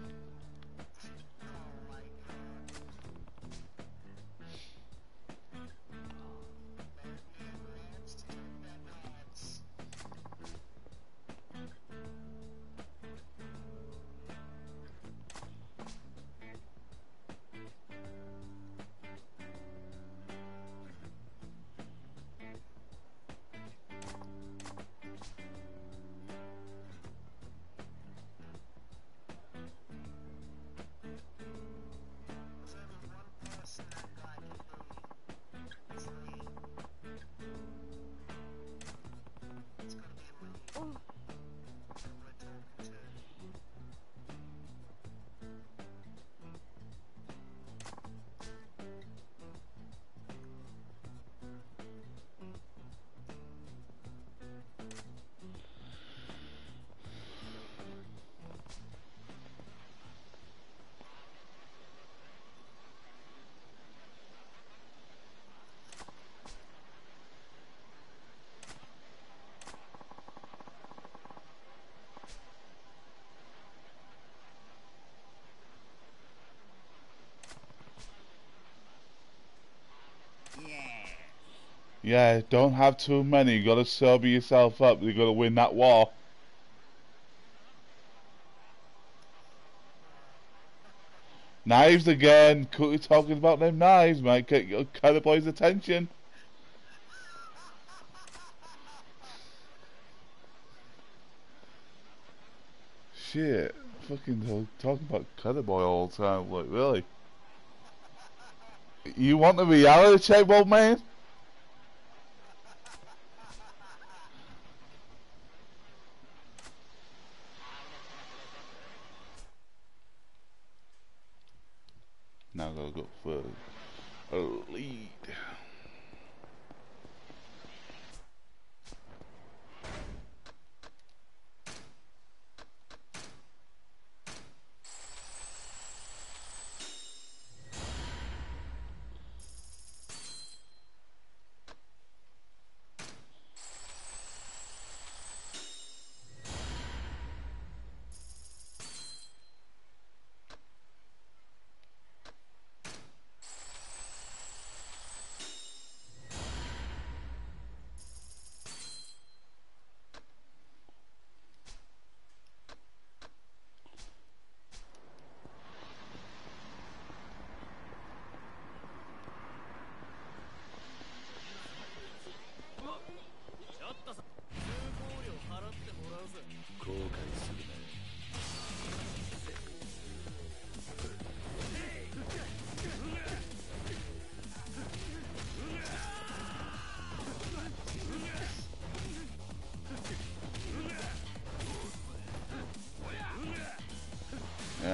Yeah, don't have too many. You gotta sober yourself up. You gotta win that war. Knives again. Cookie talking about them knives might get your kind of boy's attention. Shit. Fucking talking about Cutter Boy all the time. Like, really? You want the reality check, old man? Now I gotta go for a lead.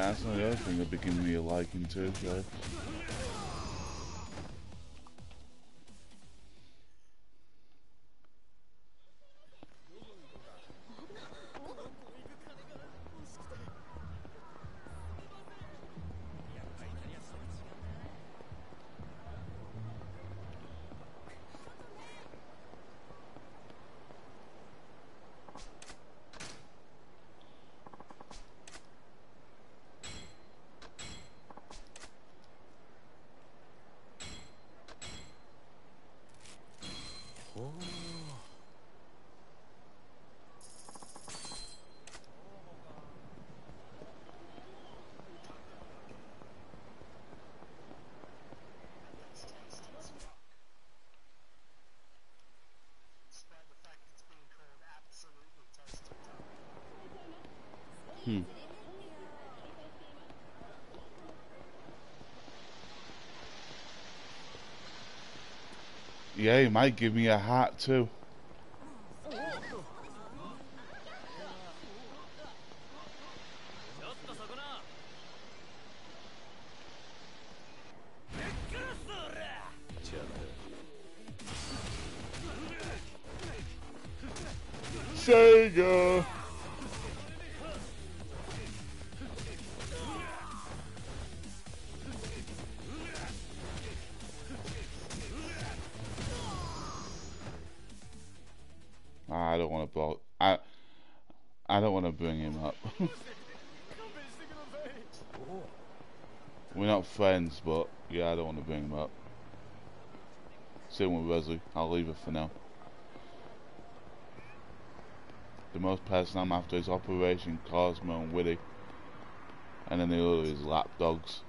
That's the other thing that became me a liking too, guys. That's tasty as fuck. Despite the fact it's being called absolutely toasted top. Hmm. Yeah, he might give me a hat too. ちょっとそこなじゃあ Sega! I don't want to block. I don't want to bring him up. We're not friends, but yeah, I don't want to bring him up. Same with Wesley. I'll leave it for now. The most person I'm after is Operation Cosmo and Witty. And then the other is Lapdogs.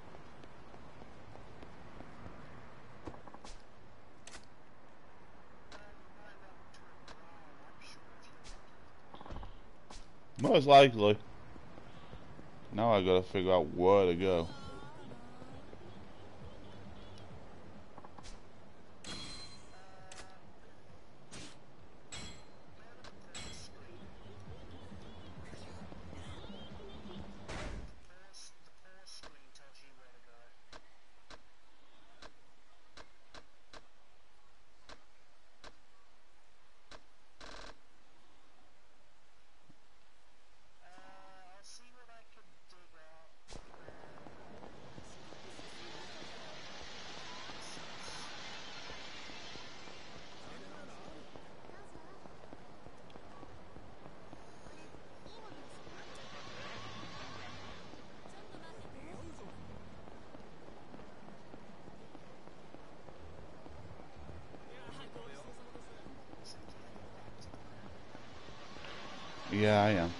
Most likely. Now I gotta figure out where to go. The pause screen tells you where to go. I'll see what I can dig out. Yeah, I am.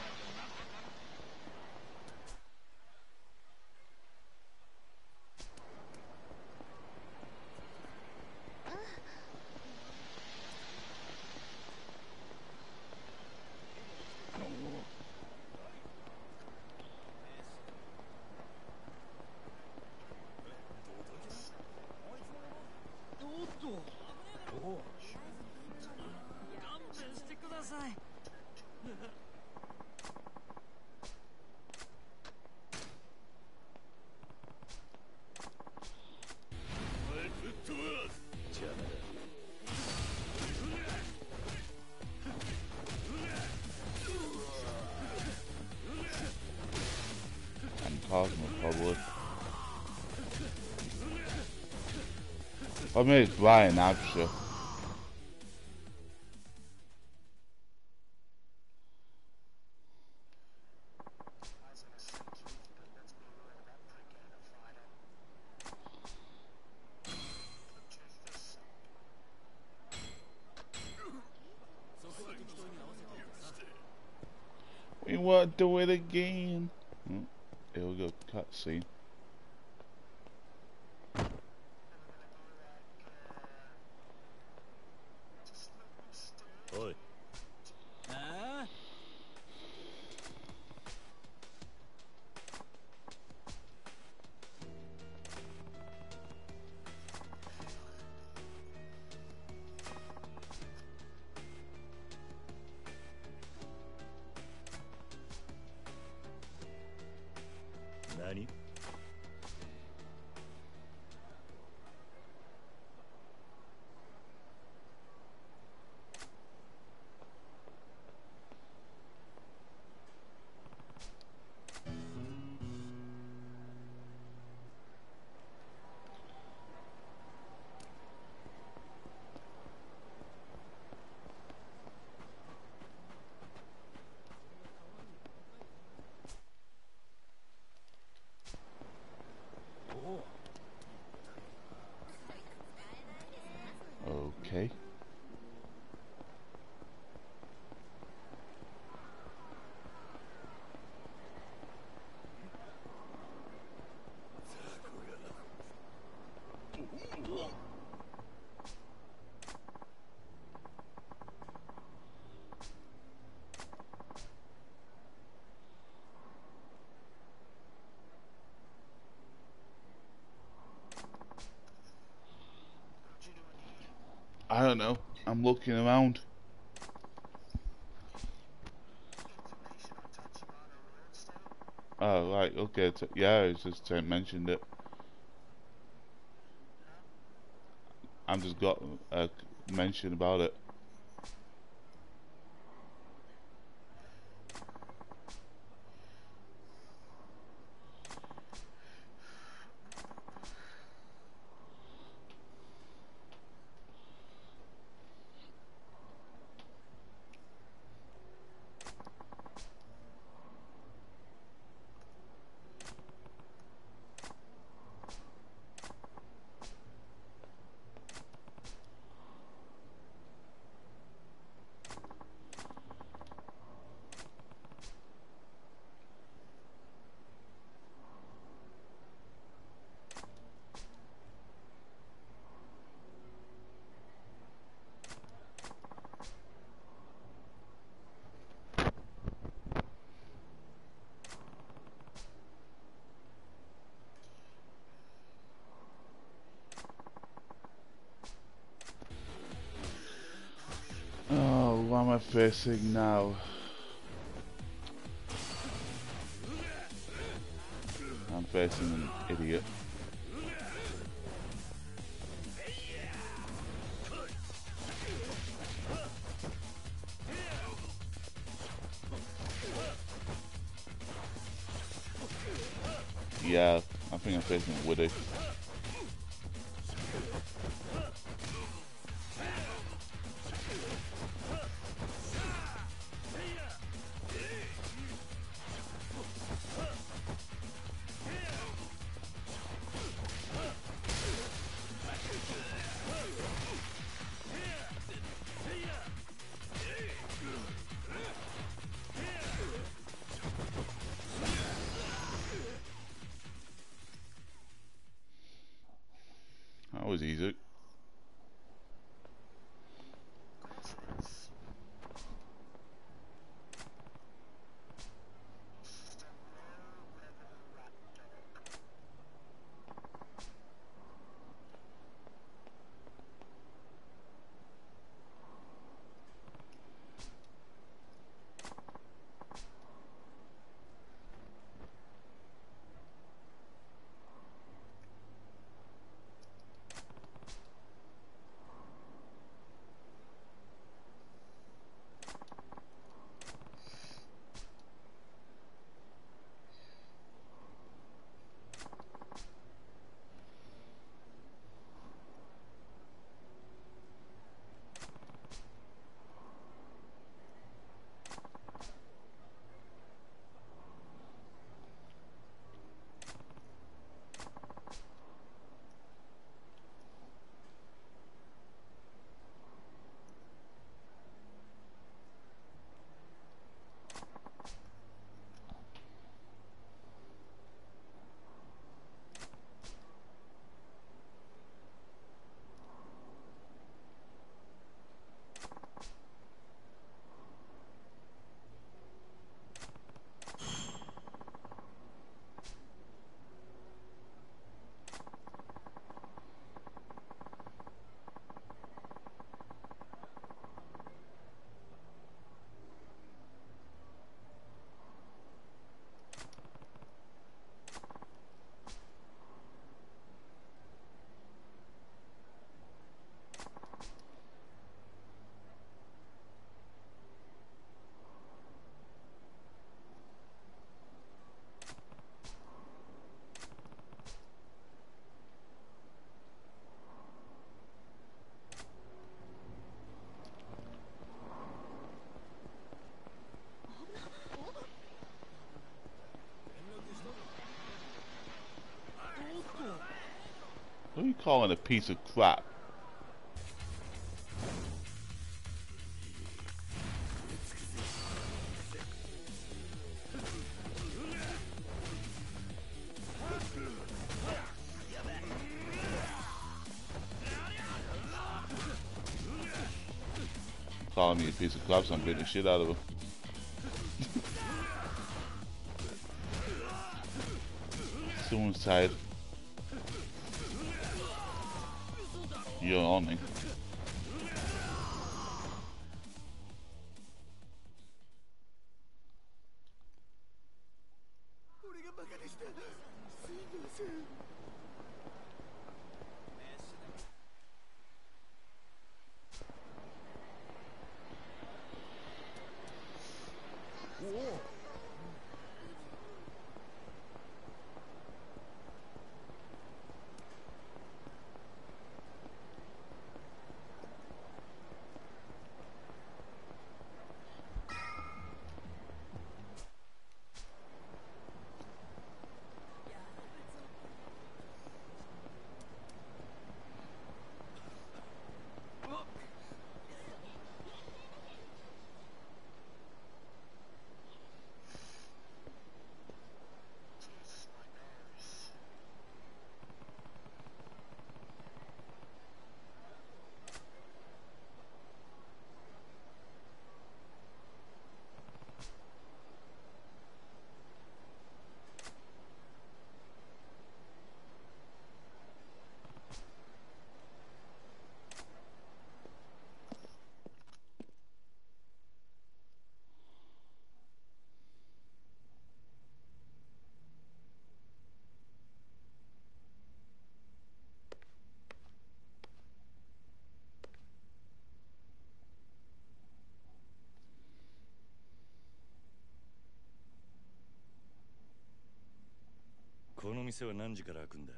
And Cosmo probably. I mean, it's Brian Absher. I was gonna say Keith, but let's be real, that prick ain't a fighter. Check this out. We want to do it again. Here we go, cutscene. Just let me stay. おいああ Alright, Okay. I don't know. I'm looking around. Information on Tachibana Road still? Oh, right. Okay. Yeah, it's just mentioned it. I've just got a mention about it. Oh, what am I facing now? I'm facing an idiot. Yeah, I think I'm facing a Woody. That was easy. Coincidence. Just a low-level rat dog. Who are you calling a piece of crap? calling me a piece of crap, so I'm beating the shit out of her. Someone's tired. You're on me. この店は何時から開くんだ？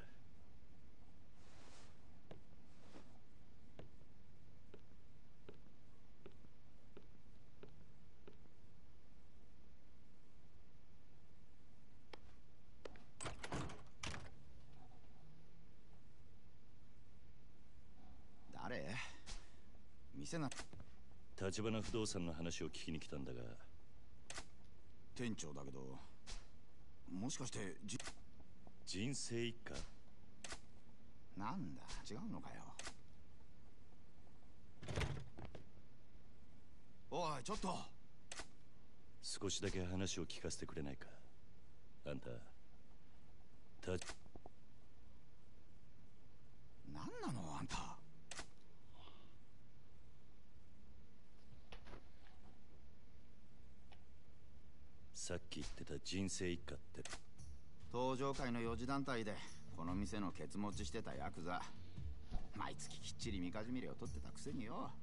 誰？店な。 立花不動産の話を聞きに来たんだが。 店長だけど、もしかして人生一家？ なんだ、違うのかよ。おい、ちょっと。 少しだけ話を聞かせてくれないか。あんた何なのあんた。 さっき言ってた人生一家って。 登場界の四次団体でこの店のケツ持ちしてたヤクザ。毎月きっちりみかじめ料を取ってたくせによ。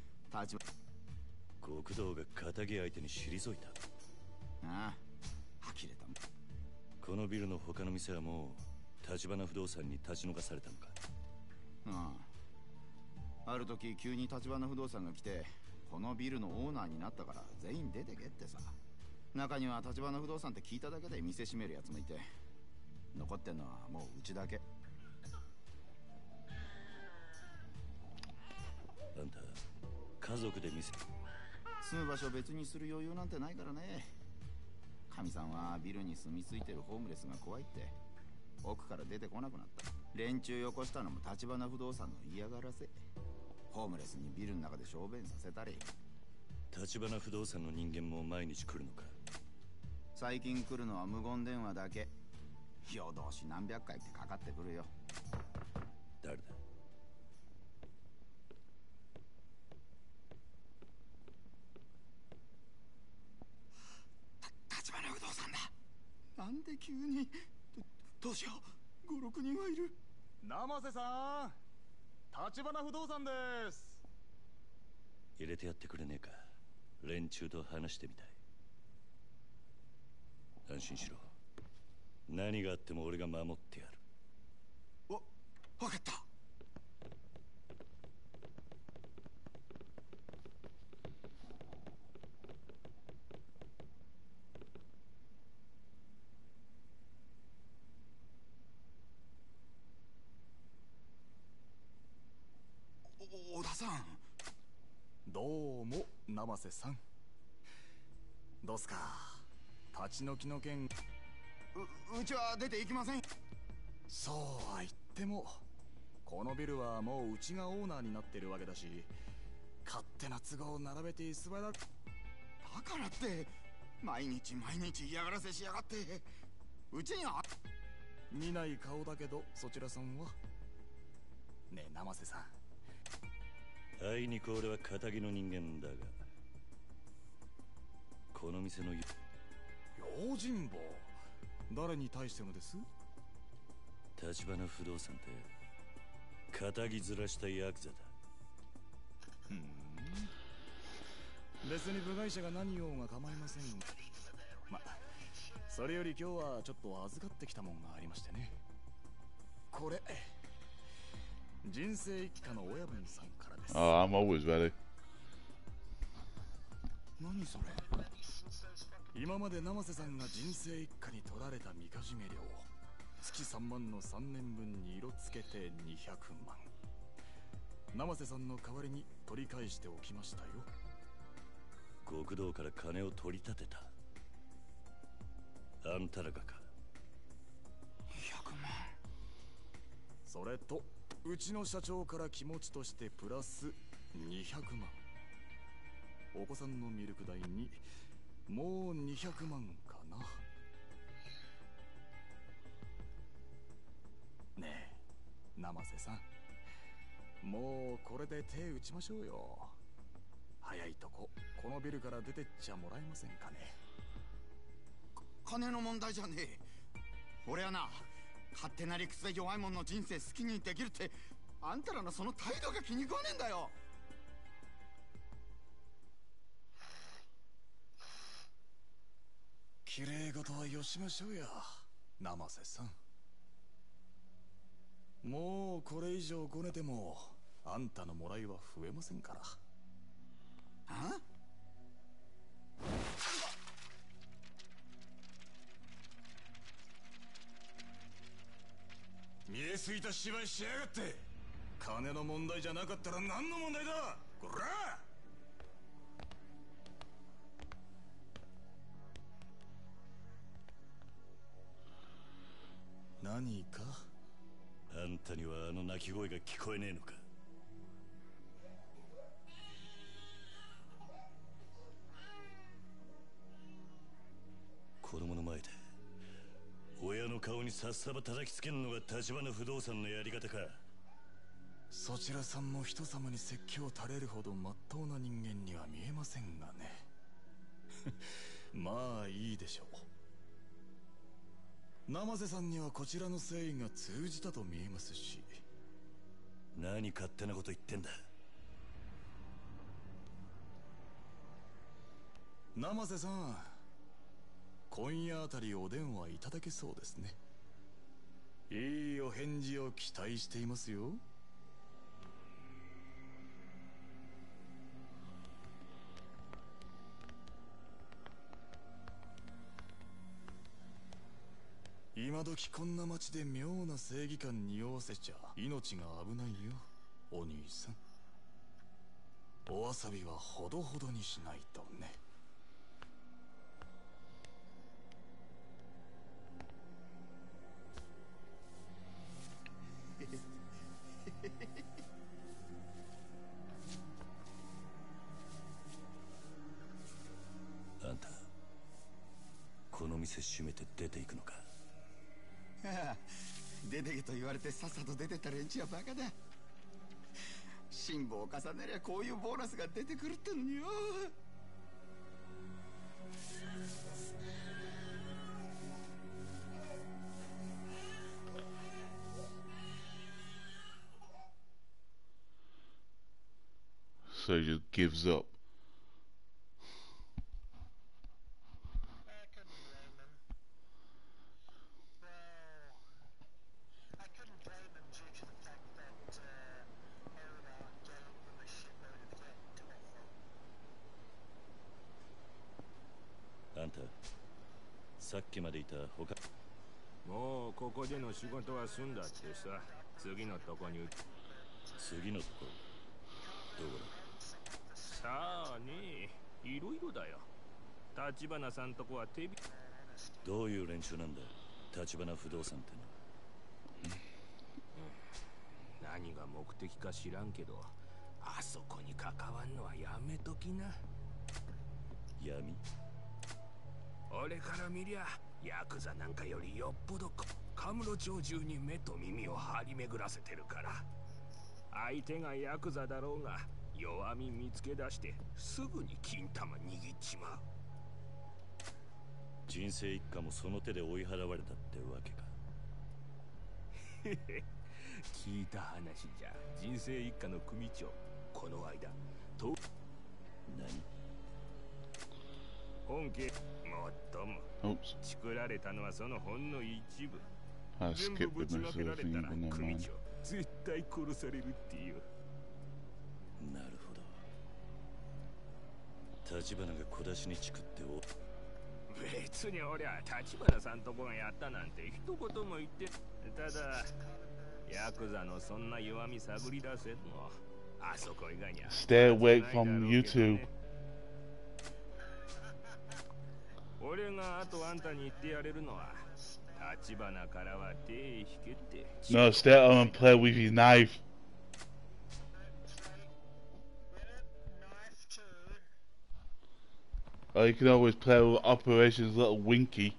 極道が仇相手に退いた。 ああ、呆れた。 このビルの他の店はもう立花不動産に立ち退かされたのか？ ああ、ある時急に立花不動産が来て、このビルのオーナーになったから全員出てけってさ。中には立花不動産って聞いただけで店閉めるやつもいて、残ってんのはもううちだけ。 あんた家族で店住む場所別にする余裕なんてないからね。かみさんはビルに住み着いてるホームレスが怖いって奥から出てこなくなった。連中よこしたのも立花不動産の嫌がらせ。ホームレスにビルの中で小便させたり。 立花不動産の人間も毎日来るのか？ 最近来るのは無言電話だけ。夜通し何百回ってかかってくるよ。 誰だ？ 立花不動産だ。なんで急に。どうしよう。5、6人はいる。 生瀬さん、立花不動産です。 入れてやってくれねえか。連中と話してみたい。安心しろ。何があっても俺が守ってやる。 わかった。小田さん。 どうも生瀬さん。どうすか、立ち退きの件。 うちは出て行きません。 そうは言ってもこのビルはもううちがオーナーになってるわけだし、 勝手な都合を並べて居座ら。だからって毎日毎日嫌がらせしやがって。うちには見ない顔だけど、そちらさんはねえ生瀬さん。 あいにく俺は仇の人間だが、この店の用心棒、誰に対してのです？ 橘不動産って仇ずらしたヤクザだ。 別に部外者が何言おうが構いません。ま、それより今日はちょっと預かってきたもんがありましてね。これ人生一家の親分さんからです。 Oh, I'm always ready. 何それ？今まで生瀬さんが人生一家に取られたみかじめ料、月3万の3年分に色つけて200万。生瀬さんの代わりに取り返しておきましたよ。 極道から金を取り立てた。あんたらがか。 200万。 それとうちの社長から気持ちとしてプラス200万。お子さんのミルク代にもう200万かな。ねえ生瀬さん、もうこれで手打ちましょうよ。早いとここのビルから出てっちゃもらえませんかね。 金の問題じゃねえ。俺はな、勝手な理屈で弱い者の人生好きにできるって、あんたらのその態度が気に食わねえんだよ。 綺麗事はよしましょうや生瀬さん。もうこれ以上ごねてもあんたのもらいは増えませんから。 あ？ 見えすぎた芝居しやがって。金の問題じゃなかったら何の問題だこら。何か？ あんたにはあの鳴き声が聞こえねえのか。子供の前で親の顔にさっさば叩きつけるのが橘不動産のやり方か。 そちらさんも人様に説教垂れるほど真っ当な人間には見えませんがね。まあいいでしょう。生瀬さんにはこちらの誠意が通じたと見えますし。 何勝手なこと言ってんだ。 生瀬さん、今夜あたりお電話いただけそうですね。いいお返事を期待していますよ。今時こんな街で妙な正義感匂わせちゃ命が危ないよお兄さん。おわさびはほどほどにしないとね。 あんたこの店閉めて出ていくのか。 ああ、出てけと言われてさっさと出てった連中はバカだ。辛抱を重ねりゃこういうボーナスが出てくるってのによ。 So he just gives up. I couldn't blame him. Well, I couldn't blame him due to the fact that Oda gave him a shitload of yen to offer. あんたさっきまでいた他。 もうここでの仕事は済んだってさ。次のとこに次のとこどこだ。 さあね、いろいろだよ。橘さんとこは手どういう連中なんだ橘不動産っての。 何が目的か知らんけど、 あそこに関わんのはやめときな。 闇？ 俺から見りゃヤクザなんかよりよっぽどカムロ町中に目と耳を張り巡らせてるから。相手がヤクザだろうが弱み見つけ出してすぐに金玉握っちまう。 人生一家もその手で追い払われたってわけか。 聞いた話じゃ。人生一家の組長この間と何？ 本家もっとも Oops. 作られたのはそのほんの一部。 I 全部 skipped ぶ the ち most ま of け the られ thing, たら but never 組 mind. 長絶対殺されるっていう。 なるほど。立花が小出しにチクって別に俺は立花さんとこがやったなんて一言も言って。ただヤクザのそんな弱み探り出せんのあそこ以外には Stay away from YouTube. 俺があとあんたに言ってやれるのは立花からは手引けって。 No, stay at home and play with your knife. Or you can always play with Operation's little Winky.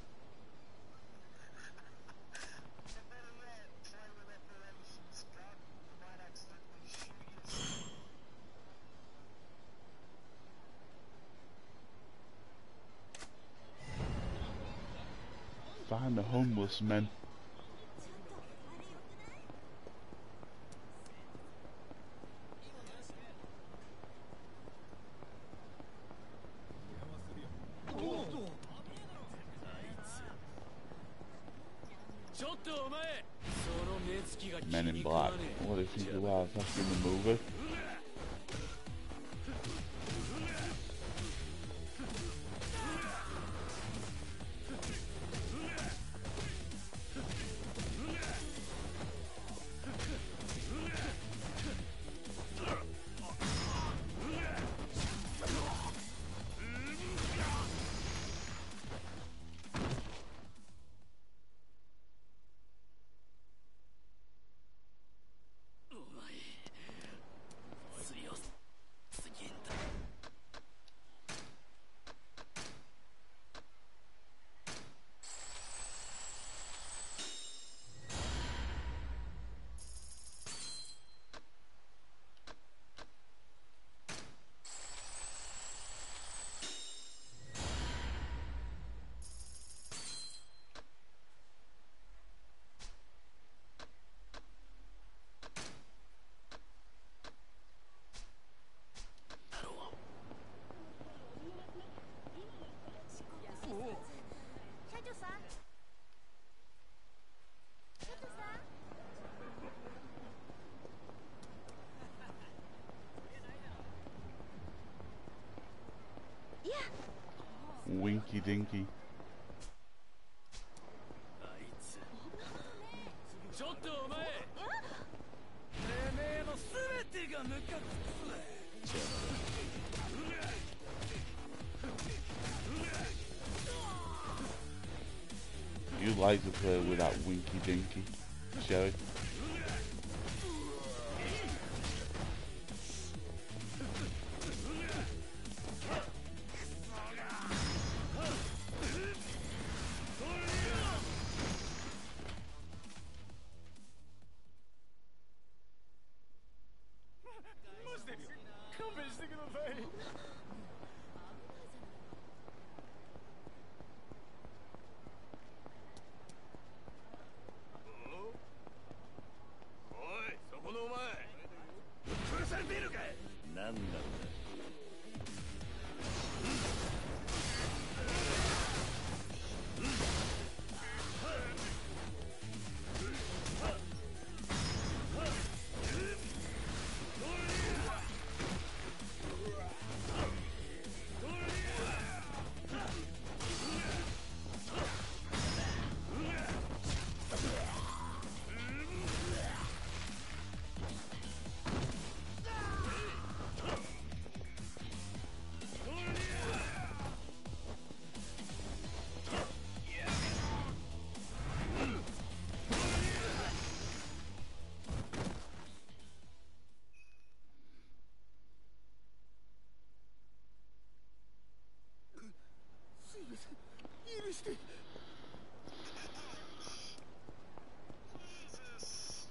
Find the homeless men. Men in Black. What do you think you are? That's in the movie. Winky Dinky. ちょっとお前、てめえの全てがムカつく。 You like to play with that Winky Dinky, Sherry?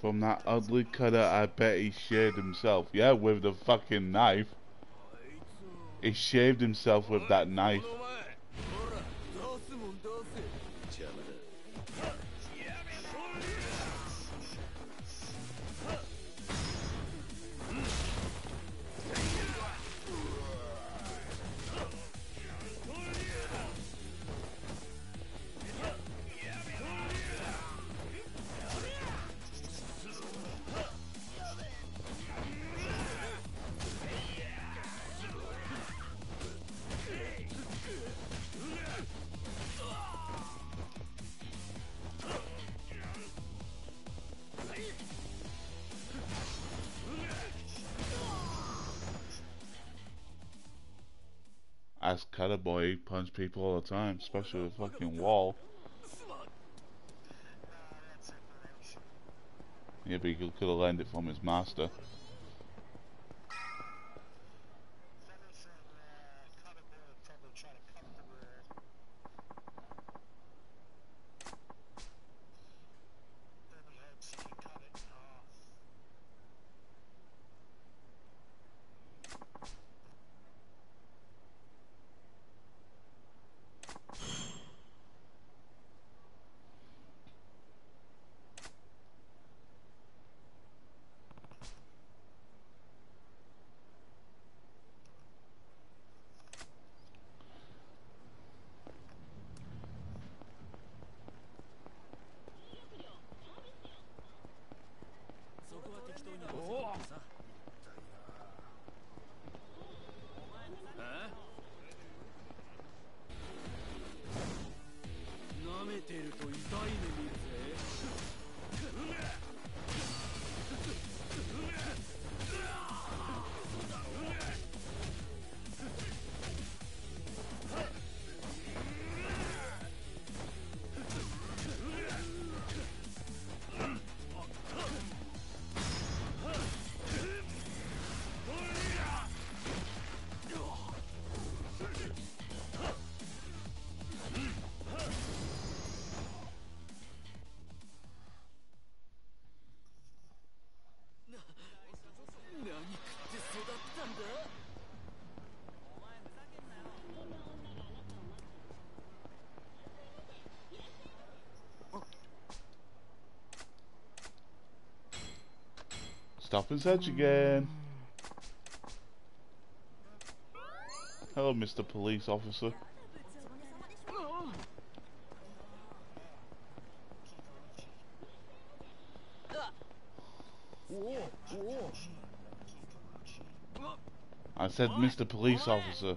from that ugly cutter. I bet he shaved himself. Yeah, with the fucking knife. He shaved himself with that knife. As Cutter Boy, he punched people all the time, especially the fucking wall. Yeah, but he could have learned it from his master. Stop and search again. Hello, Mr. Police Officer. I said Mr. Police Officer.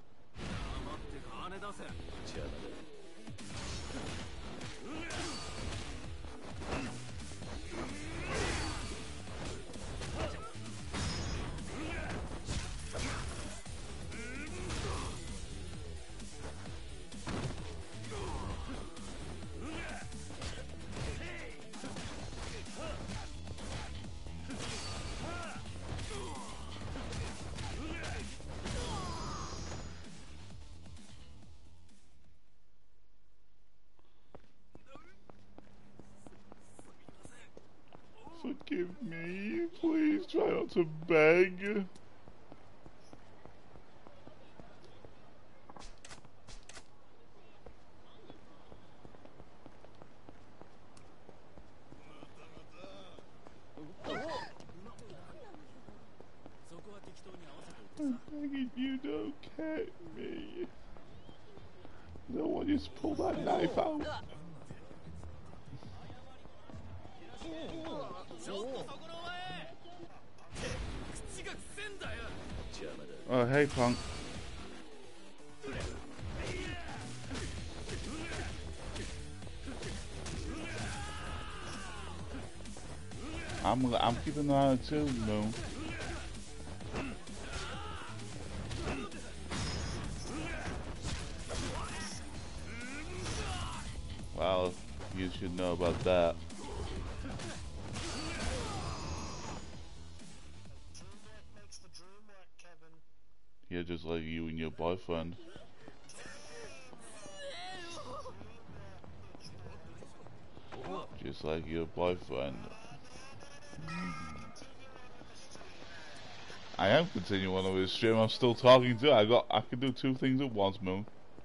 Forgive me, please try not to beg. I'm begging you, don't cut me. No one just pull that knife out. Oh, hey, punk. I'm keeping an eye on it too, Moon. Well, you should know about that. Yeah, just like you and your boyfriend. Just like your boyfriend. I am continuing on with his stream. I'm still talking to. I can do two things at once, Moon.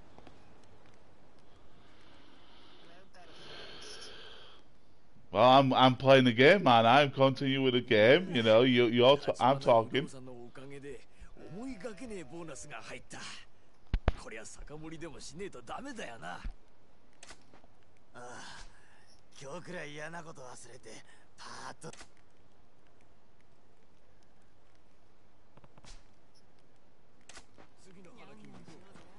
Well, I'm playing the game, man. I'm continuing with the game. You know, I'm talking. 思いがけねえボーナスが入った。こりゃ酒盛りでもしねえとダメだよな。ああ、今日くらい嫌なこと忘れてパーッと。次の花金に行こ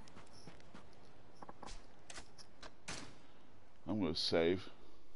う。 I'm gonna save.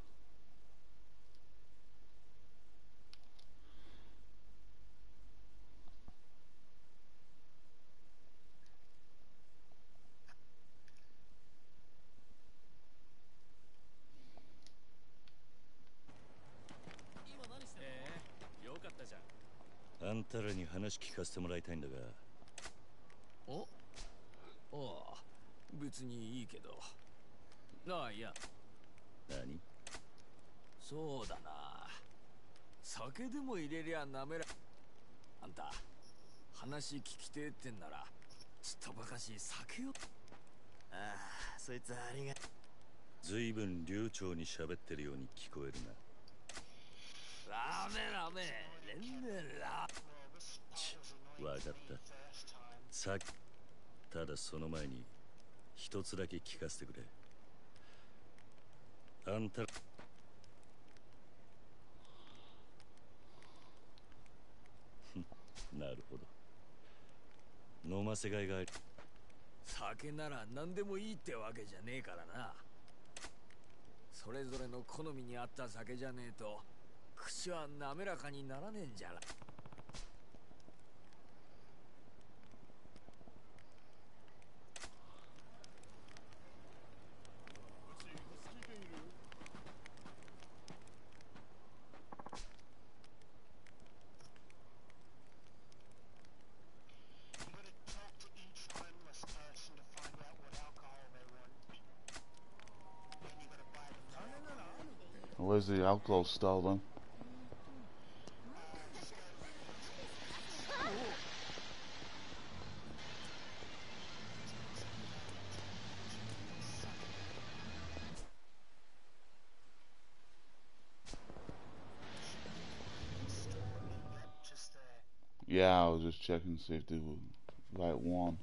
Eh, よかったじゃん。 あんたらに話聞かせてもらいたいんだが。 お、ああ、別にいいけど。ああ、いや。 何？ そうだな。酒でも入れりゃなめら。あんた、話聞きてえってんなら、ちっとばかし酒を。ああ、そいつありが。 ずいぶん流暢に喋ってるように聞こえるな。 ラメラメ、レンネラ。 わかった。さっき、ただその前に一つだけ聞かせてくれ。あんたなるほど。飲ませがいがある。 酒なら何でもいいってわけじゃねえからな。それぞれの好みに合った酒じゃねえと口は滑らかにならねえんじゃな。 Where's the alcohol stall then? Yeah, I was just checking to see if they were right one.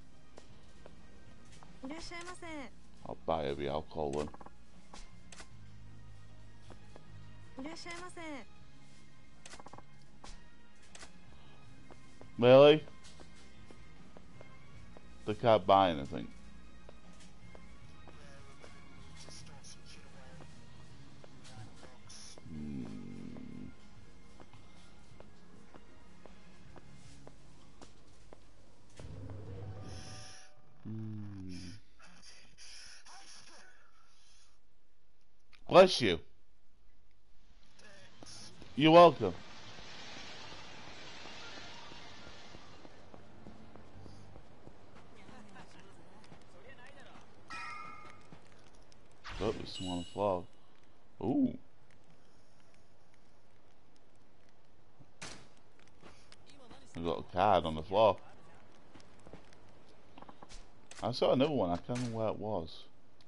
I'll buy every alcohol then. Really? They can't buy anything. Bless you. You're welcome. Oh, there's some on the floor. Ooh. I got a card on the floor. I saw another one. I can't remember where it was.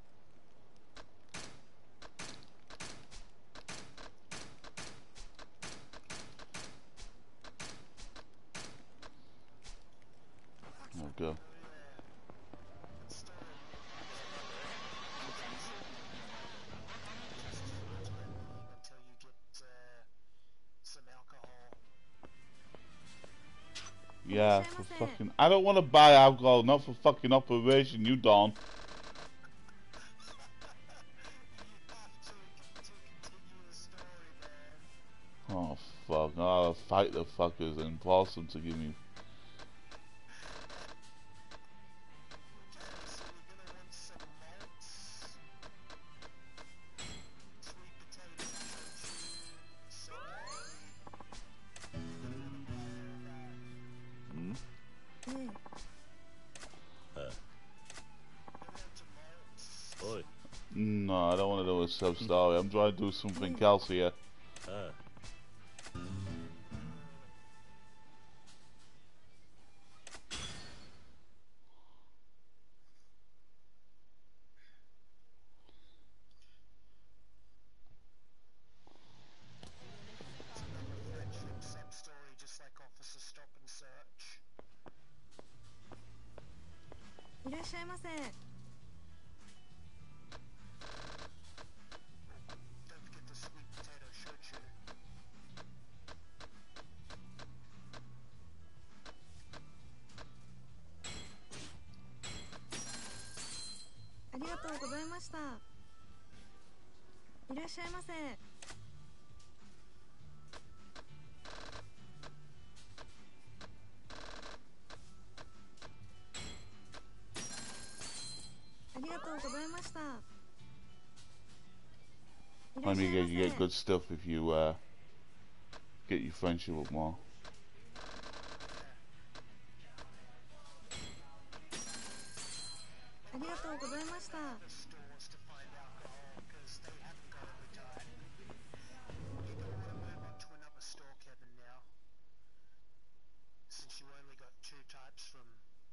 There we go. Yeah, for fucking... I don't want to buy alcohol, not for fucking operation, you don't. Oh, fuck. I'll fight the fuckers and force them to give me... No, I don't want to do a sub-story. I'm trying to do something else here. いらっしゃいませ。 Don't forget the sweet potato shochu. ありがとうございました。いらっしゃいませ。ありがとうございました。 Let me get you get good stuff if you get your friendship up more. ありがとうございました。 The store wants to find alcohol because they haven't got it retired. You're gonna want to move on to another store, Kevin, now. Since you only got two types from.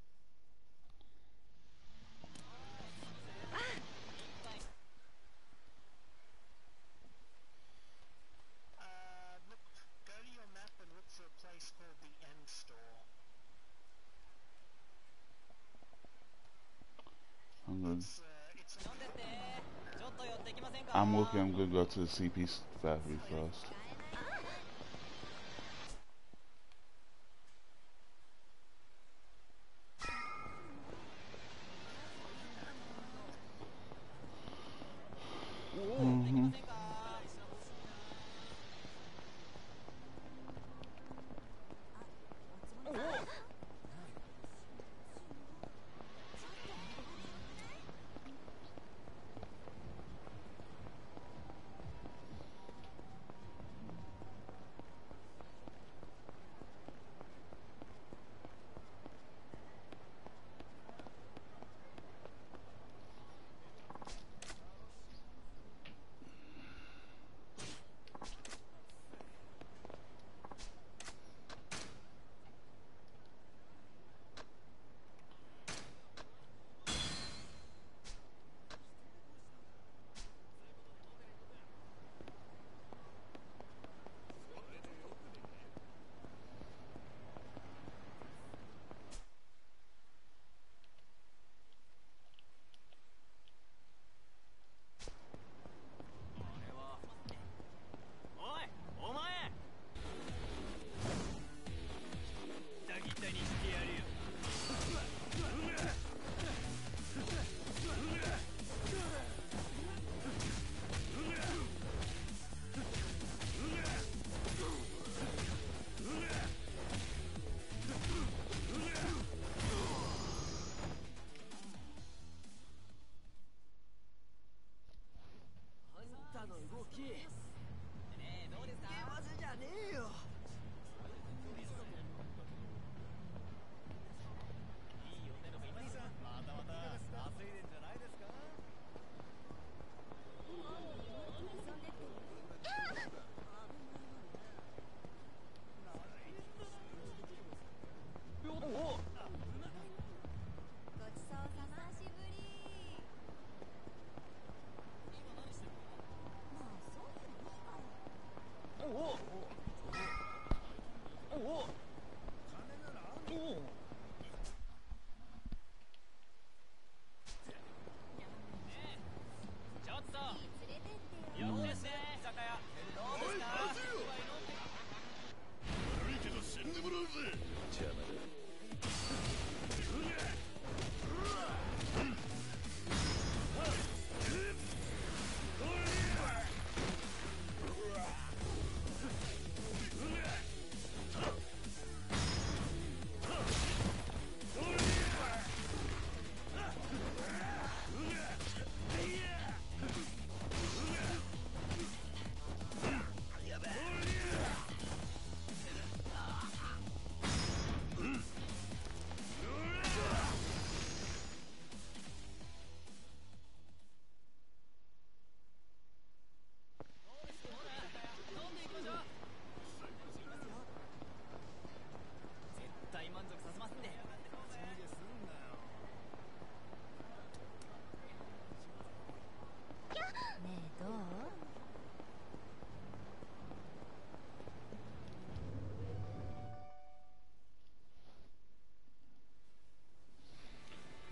Look, go to your map and look for a place called the End Store. I'm good. It's 飲んでってちょっと寄ってきませんか I'm looking. I'm gonna go to the CP factory first.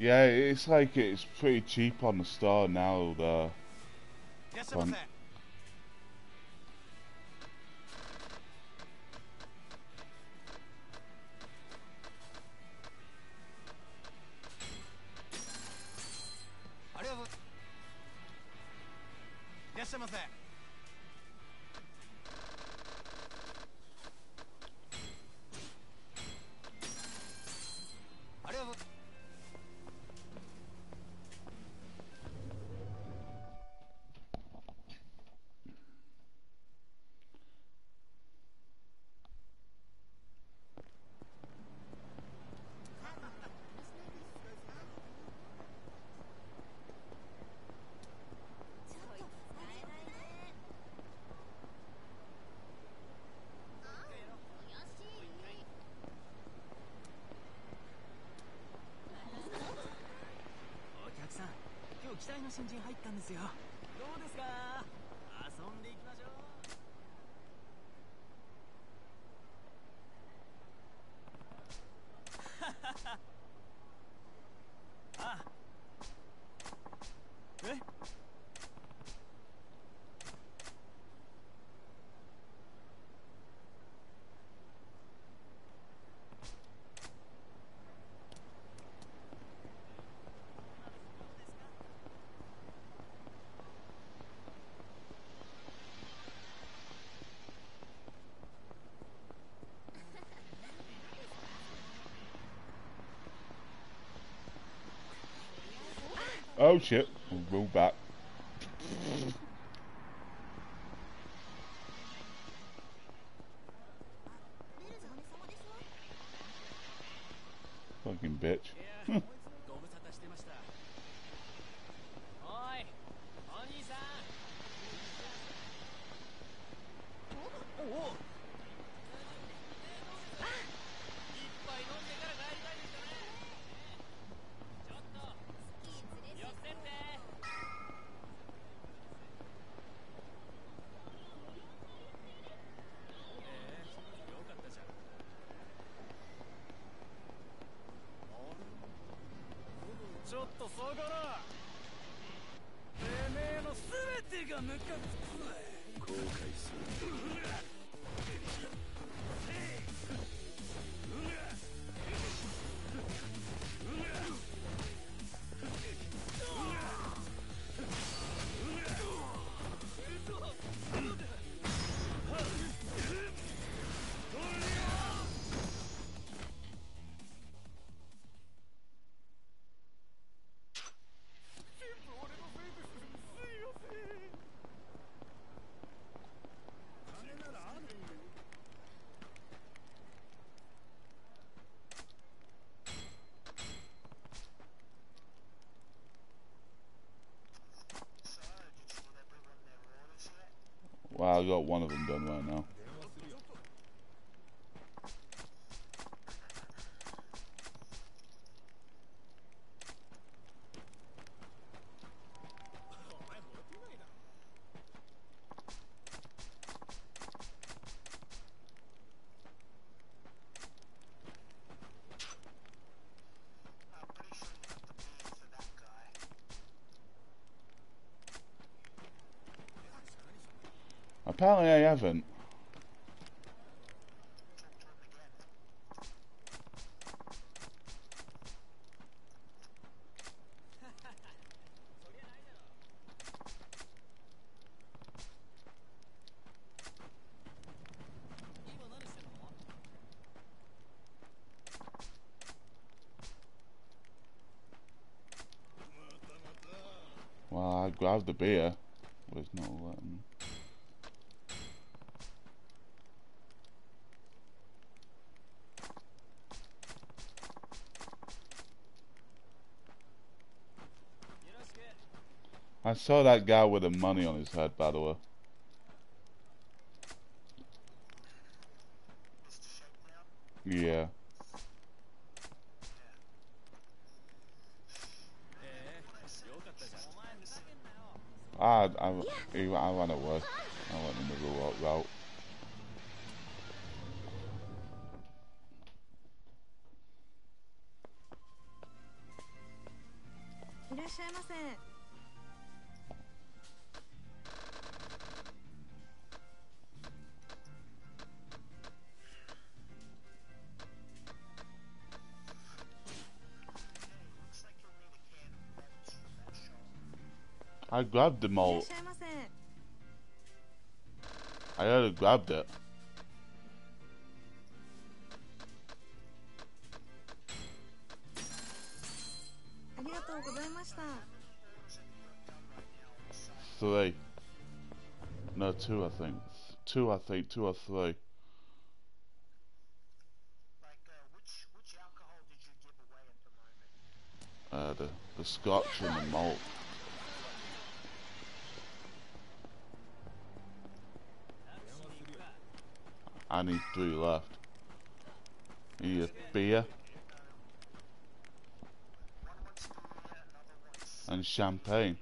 Yeah, it's like it's pretty cheap on the store now. On- ありがとう。いらっしゃいませ。ありがとう。お客さん、今日期待の新人入ったんですよ。どうですか？遊んでいきましょう。あ、え？ Oh shit! We'll roll back. Fucking bitch. ご無沙汰してました。おい、お兄さん。おお。一杯飲んでから帰りたいですかね。ちょっと寄ってって。よかったじゃん。ちょっとそこら。てめえの全てがムカつくわ。 後悔する。 Wow, I got one of them done right now. Apparently I haven't. Well, I grabbed the beer, but it's not letting me. I saw that guy with the money on his head, by the way. Yeah. I ran away. I went the middle route. らっしゃいませ。 I grabbed them いらっ all. しゃいませ。 I already grabbed it. ありがとうございました。 3. No, 2 I think. 2 I think. 2 or 3. Like, which alcohol did you give away at the moment? The scotch and the malt. I need 3 left. Need a beer and champagne.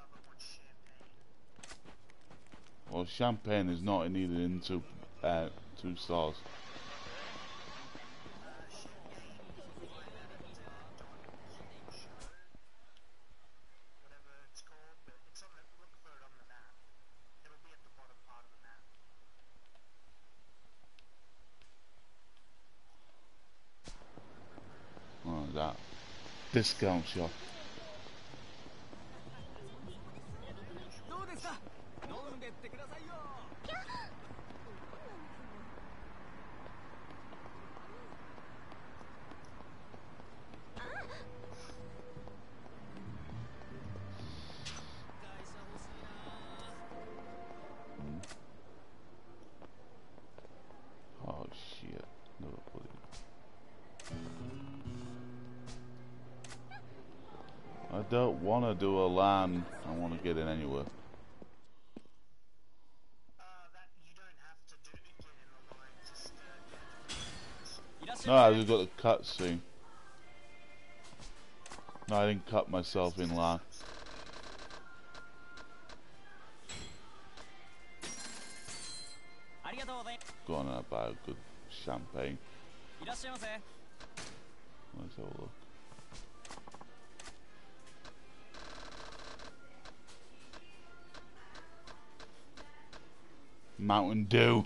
Well, champagne is not needed in 2 stores. Whatever it's called, but it's on the, look for it on the map. It'll be at the bottom part of the map. Oh, that discount shop. どうですか、飲んでってくださいよ。会社欲しいな。 Oh shit. No, I don't want to do a LAN. I want to get in anywhere. That you don't have to do get in the line, just No, I just got the cutscene. No, I didn't cut myself in LAN. Go on and buy a good champagne. いらっしゃいませ。 Let's have a look. Mountain Dew.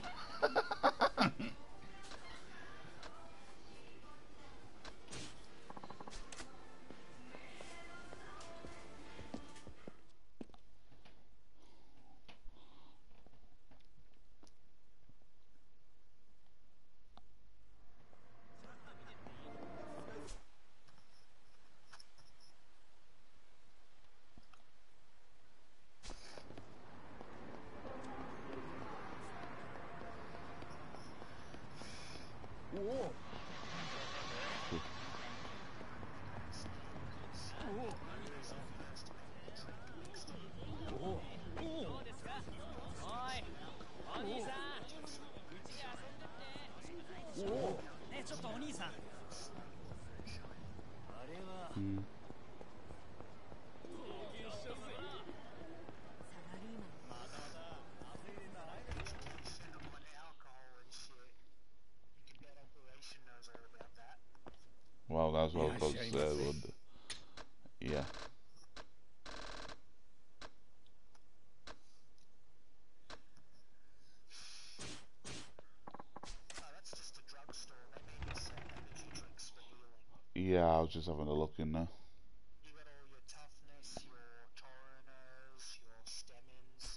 Well, that's what I was supposed to say, wouldn't it? Yeah. that's just a drugstore. They made you sell energy drinks for healing. Yeah, I was just having a look in there. You got all your toughness, your tauriners, your stamins.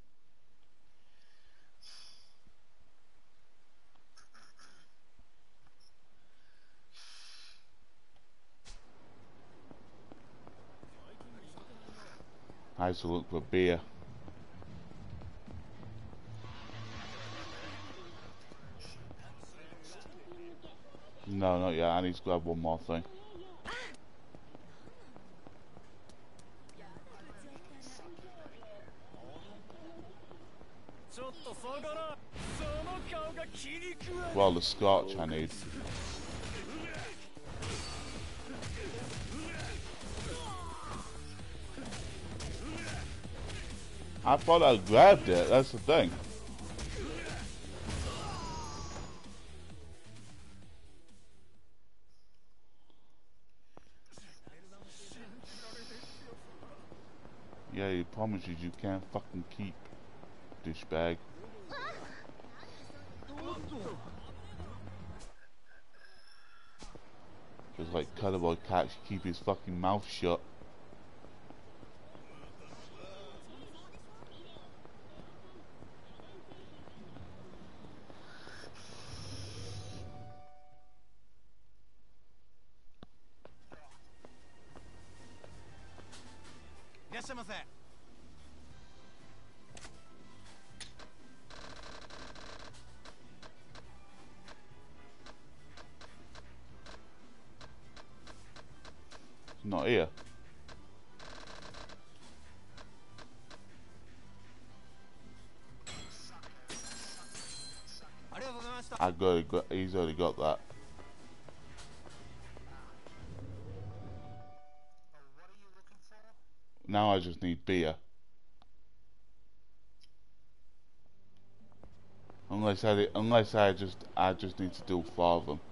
I used to look for beer. No, not yet. I need to grab one more thing. Well, the scotch I need. I thought I grabbed it, that's the thing. Yeah, he promises you can't fucking keep, douchebag. Just like Cuddleboy Cat should keep his fucking mouth shut. Not here. He's already got that. Now I just need beer. Unless I just need to do 4 of them.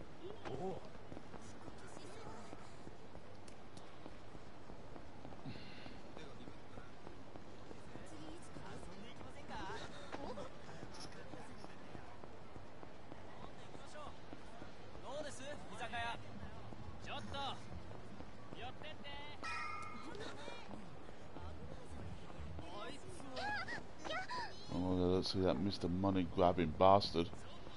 Oh, let's see that Mr. Money grabbing bastard.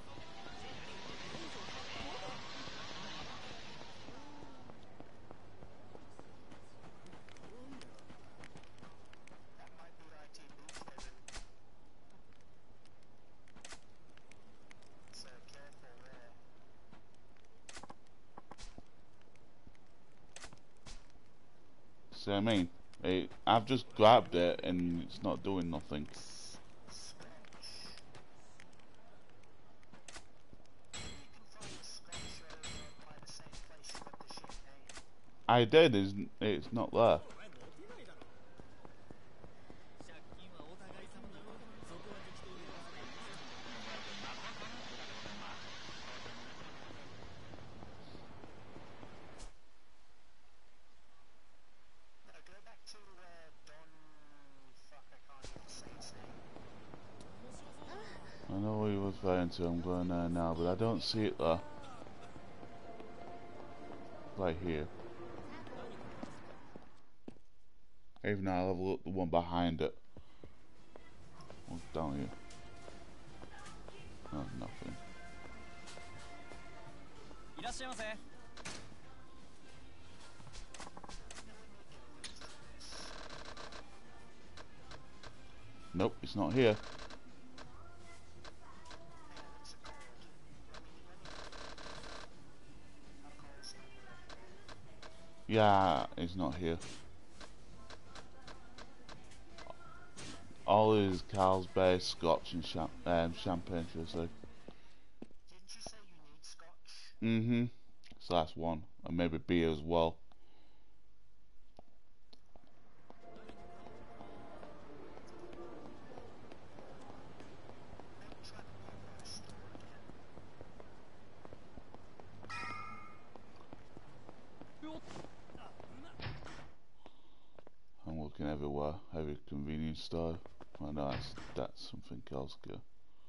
See what I mean? I've just grabbed it and it's not doing nothing. I did, it's not there. I know what he was referring to, I'm going there now, but I don't see it there. Right here. Even now I'll have a look at the one behind it. What's down here? Oh, nothing. Nope, it's not here. Yeah, it's not here. All is Carlsberg, Scotch, and champagne, should I say. Didn't you say you need Scotch? Mm-hmm. So that's one. And maybe beer as well. I'm looking everywhere. Every convenience store. Oh no, that's something else good.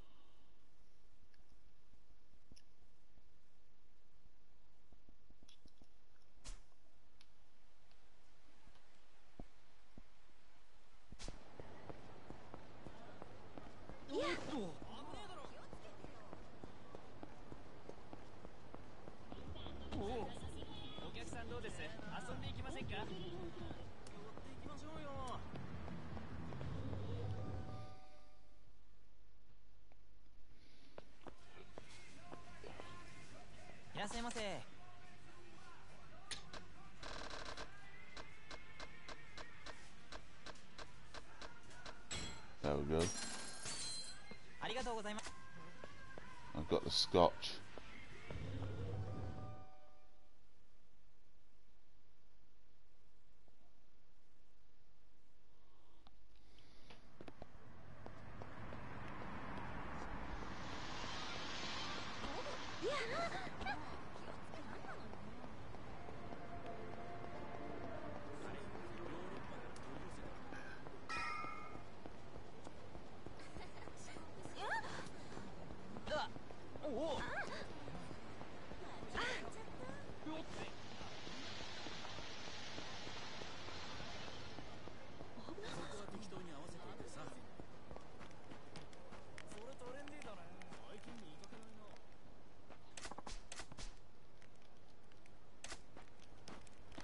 There we go. I've got the Scotch.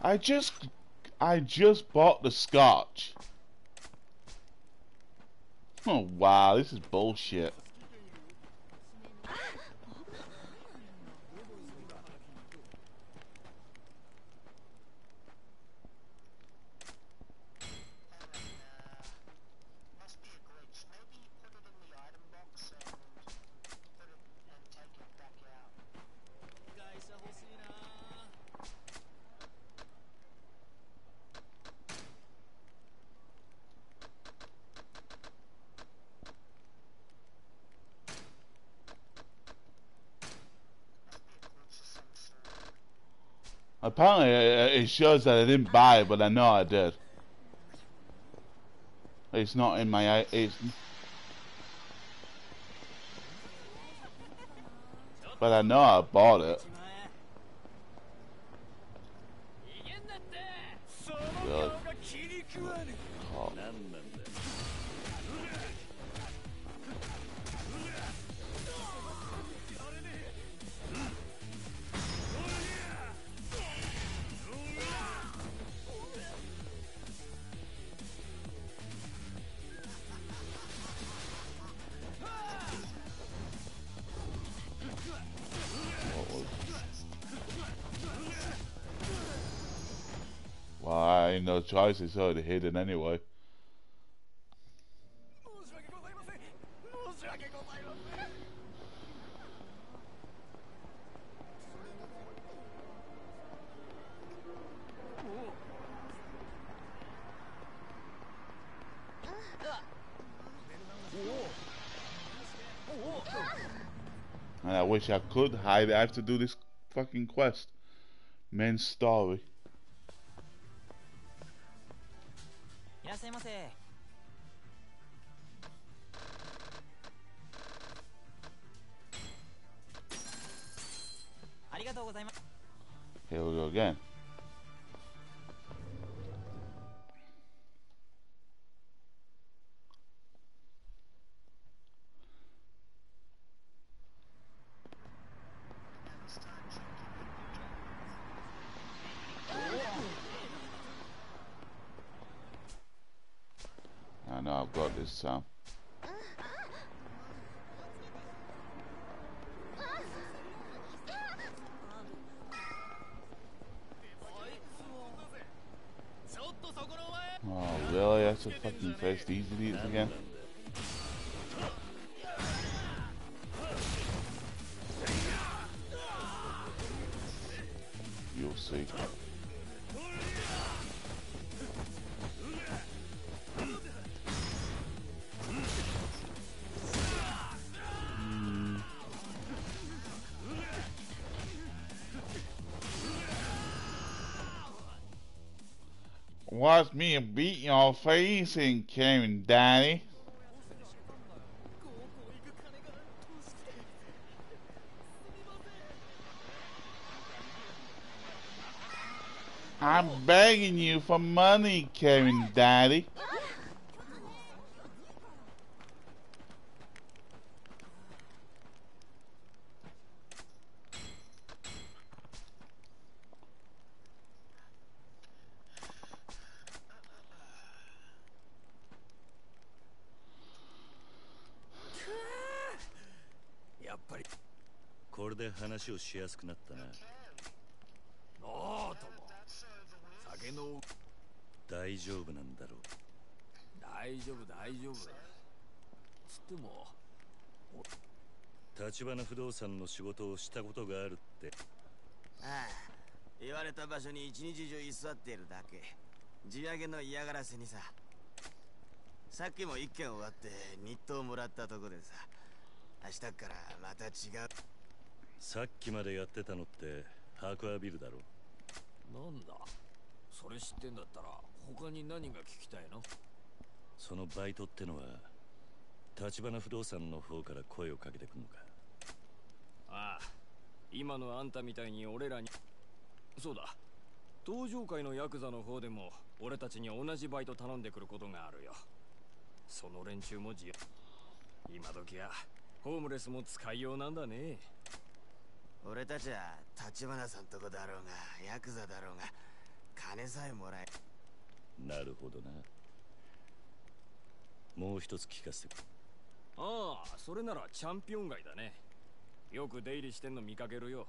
I just bought the scotch. Oh wow, this is bullshit. Must be a glitch. Maybe put it in the item box and put it and take it back out. 会社欲しいな。 Apparently, it shows that I didn't buy it, but I know I did. It's not in my. But I know I bought it. Really? Oh. Well, I ain't no choice, it's already hidden anyway. And I wish I could hide it. I have to do this fucking quest. Main story. いらっしゃいませ。ありがとうございます。 Here we go again. I know I've got this sound. Oh really? I have to fucking face these idiots again? You'll see. Watch me beat your face in, Karen Daddy. I'm begging you for money, Karen Daddy. やっぱりこれで話をしやすくなったな。 おーとも酒の大丈夫なんだろう。 大丈夫大丈夫つっても立花不動産の仕事をしたことがあるって。 ああ、言われた場所に一日中居座っているだけ。地上げの嫌がらせにさ。さっきも一件終わって日当もらったとこでさ、明日からまた違う。 さっきまでやってたのってハークアービルだろ。 なんだそれ知ってんだったら他に何が聞きたいの？ そのバイトってのは立花不動産の方から声をかけてくんのか？ ああ、今のあんたみたいに俺らに。そうだ、登場界のヤクザの方でも俺たちに同じバイト頼んでくることがあるよ。その連中も今時はホームレスも使いようなんだね。 俺たちは立花さんとこだろうがヤクザだろうが金さえもらえ。 なるほどな。もう一つ聞かせて。 ああ、それならチャンピオン街だね。よく出入りしてんの見かけるよ。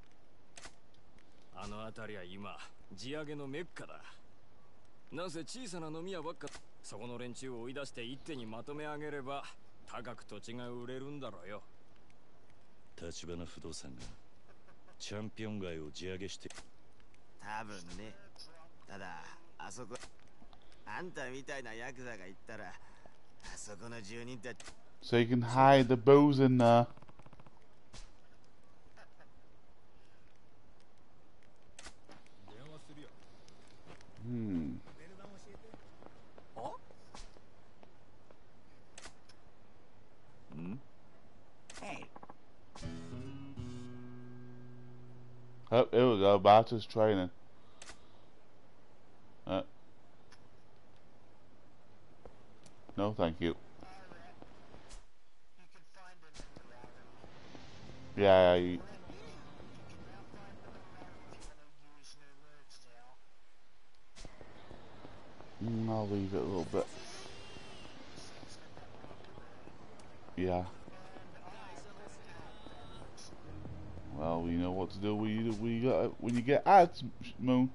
あの辺りは今地上げのメッカだ。なんせ小さな飲み屋ばっか。そこの連中を追い出して一手にまとめ上げれば高く土地が売れるんだろうよ。 立花不動産がチャンピオン街を地上げして。 多分ね。ただあそこあんたみたいなヤクザが行ったらあそこの住人たち。 So you can hide the booze in there. Oh, here we go. Barter's training. No, thank you. Yeah, I'll leave it a little bit. Yeah. Well, we know what to do when you get ads, Moon.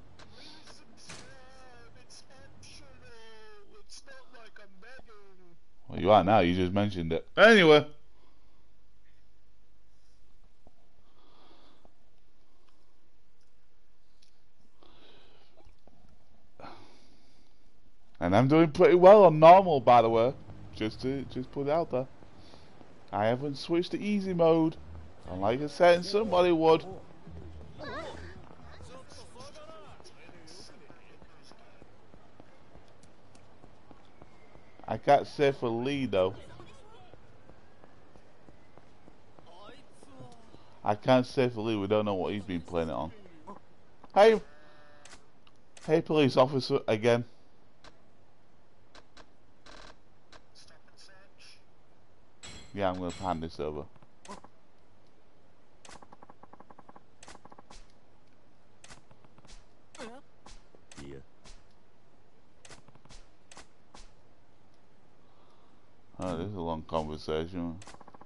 Well, you are now. You just mentioned it. Anyway. And I'm doing pretty well on normal, by the way. Just put it out there. I haven't switched to easy mode. Unlike I said, somebody would. I can't say for Lee though. I can't say for Lee. We don't know what he's been playing it on. Hey, police officer again. Yeah, I'm gonna hand this over. Yeah. Oh, this is a long conversation.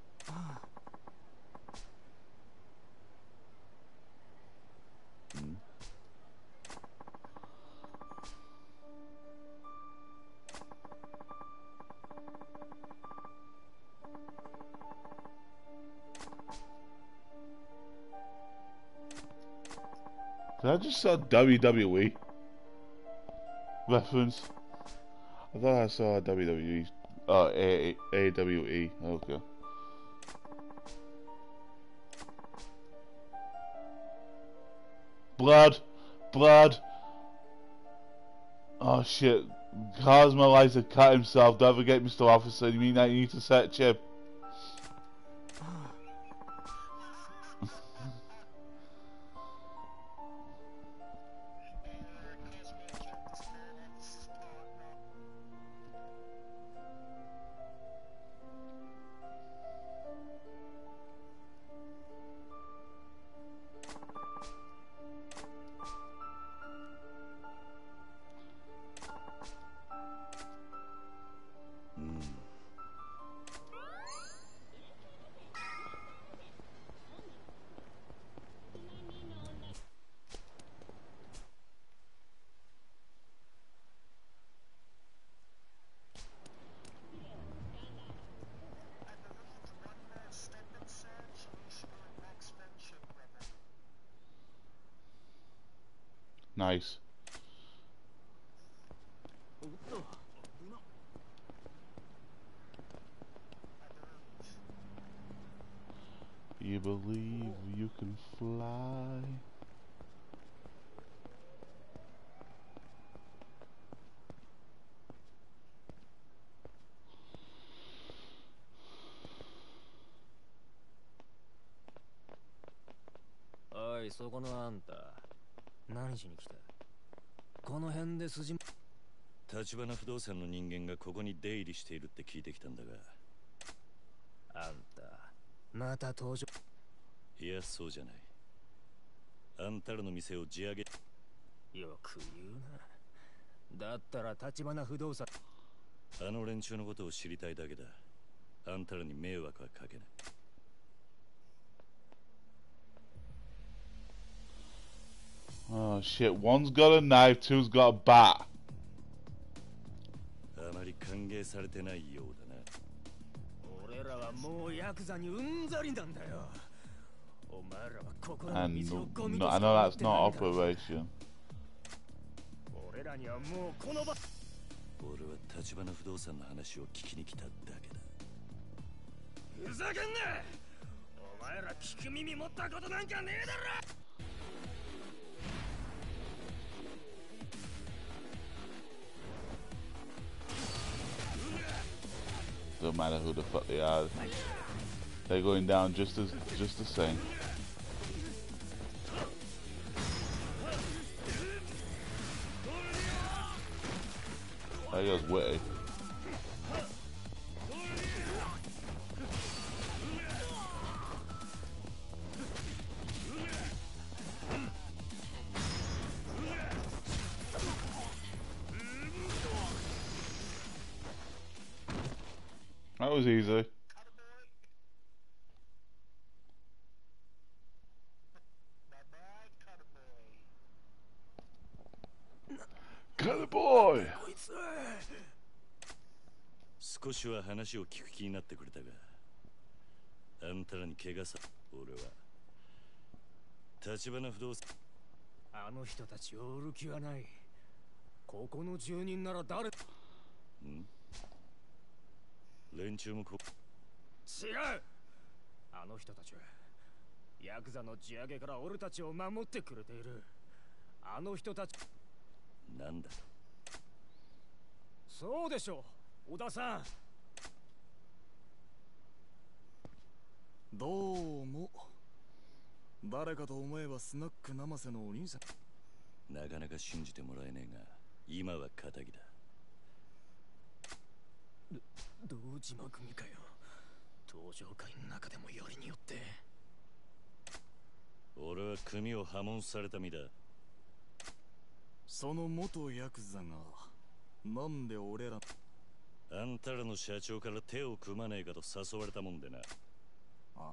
Did I just saw WWE reference? I thought I saw a WWE. AWE. Okay. Blood. Oh shit. Cosmo likes to cut himself. Don't forget, Mr. Officer. You mean that you need to search him? Nice. You believe you can fly? おい、そこのあんた。何しに来た？この辺で筋。 立花不動産の人間がここに出入りしているって聞いてきたんだが。 あんた、また登場。 いや、そうじゃない。あんたらの店を地上げ。 よく言うな。だったら橘不動産。 あの連中のことを知りたいだけだ。あんたらに迷惑はかけない。 Oh shit, one's got a knife, two's got a bat. あまり歓迎されてないようだな。 俺らはもうヤクザにうんざりなんだよ。お前らは心の And 水をゴミ no, と I して know 思っ that's てない not んだ。 operation. 俺らにはもうこの場。 俺は橘不動産の話を聞きに来ただけだ。 ふざけんな。お前ら聞く耳持ったことなんかねえだろ。 Don't matter who the fuck they are. They're going down just the same. There goes Witty. That was easy. Cut it, boy! 少しは話を聞く気になってくれたが、あんたらに怪我さ。俺は橘不動産。 あの人たちを売る気はない。ここの住人なら誰？ ん？連中も違う。あの人たちはヤクザの地上げから俺たちを守ってくれている。あの人たち。 なんだと？ そうでしょう、小田さん。 どうも。誰かと思えばスナック生瀬のお兄さん。 なかなか信じてもらえねえが、今は仇だ。 堂島組かよ。登場会の中でもよりによって。 俺は組を破門された身だ。 その元ヤクザがなんで俺ら。 あんたらの社長から手を組まねえかと誘われたもんでな。 あ？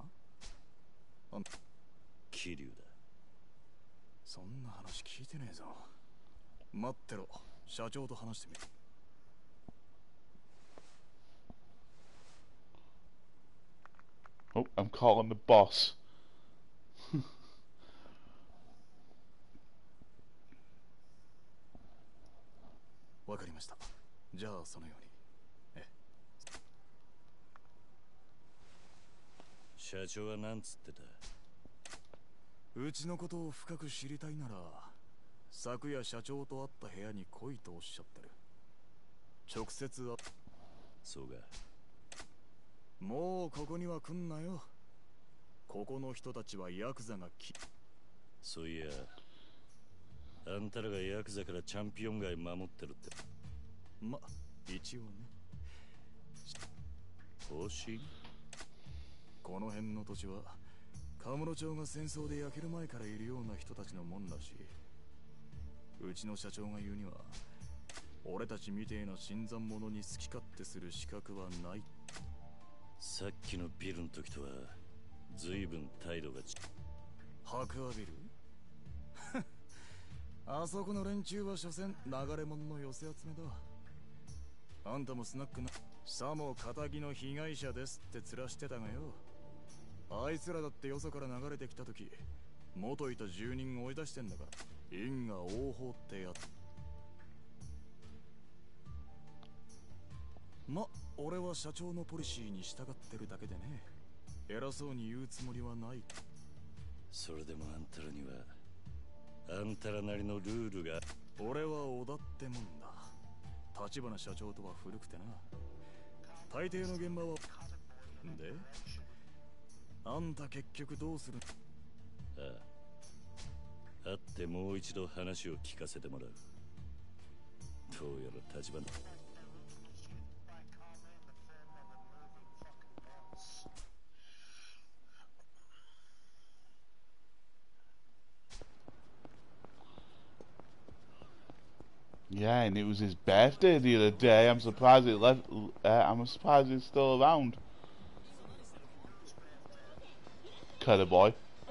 桐生だ。 そんな話聞いてねえぞ。待ってろ、社長と話してみる。 Oh, I'm calling the boss. わかりました。じゃあそのように。 社長はなんつってた？ うちのことを深く知りたいなら、昨夜社長と会った部屋に来いとおっしゃってる。直接は。 そうか。 もうここには来んなよ。ここの人たちはヤクザがそういや、あんたらがヤクザからチャンピオン街守ってるって。 ま、一応ね。 方針？ この辺の土地はカムロ町が戦争で焼ける前からいるような人たちのもんらしい。うちの社長が言うには、俺たちみてえな新参者に好き勝手する資格はない。 さっきのビルの時とは随分態度が白亜ビルあそこの連中は所詮流れ者の寄せ集めだ。あんたもスナックなさも仇の被害者ですって面してたがよ。あいつらだってよそから流れてきた時、元いた住人追い出してんだから。因果応報ってやつ。ま、俺は社長のポリシーに従ってるだけでね。偉そうに言うつもりはない。 それでもあんたらにはあんたらなりのルールが。 俺は織田ってもんだ。橘社長とは古くてな。大抵の現場は。であんた結局どうする？ ああ、会ってもう一度話を聞かせてもらう。どうやら橘。 Yeah, and it was his birthday the other day. I'm surprised it left. I'm surprised it's still around. Cutter boy.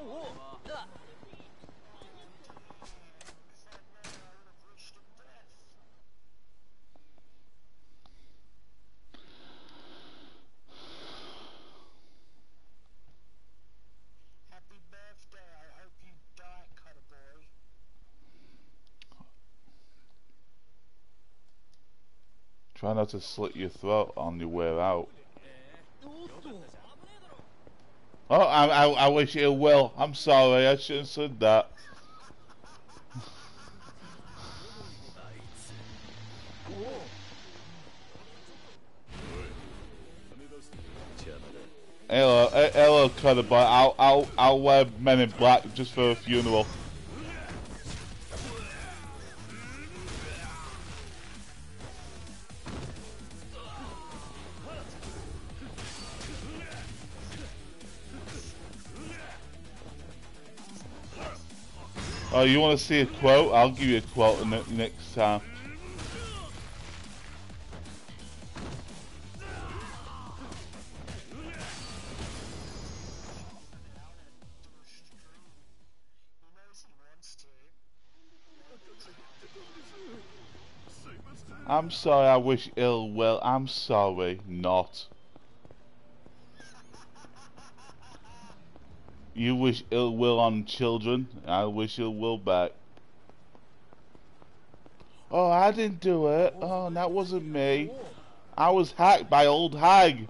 Happy birthday. I hope you die, Cutter Boy. Try not to slit your throat on your way out. Oh, I wish ill will. I'm sorry, I shouldn't have said that. Hello, Cutter boy. I'll wear Men in Black just for a funeral. Oh, you want to see a quote? I'll give you a quote next time. I'm sorry, I wish ill will. I'm sorry, not. You wish ill will on children, I wish ill will back. Oh, I didn't do it. Oh, that wasn't me. I was hacked by old hag.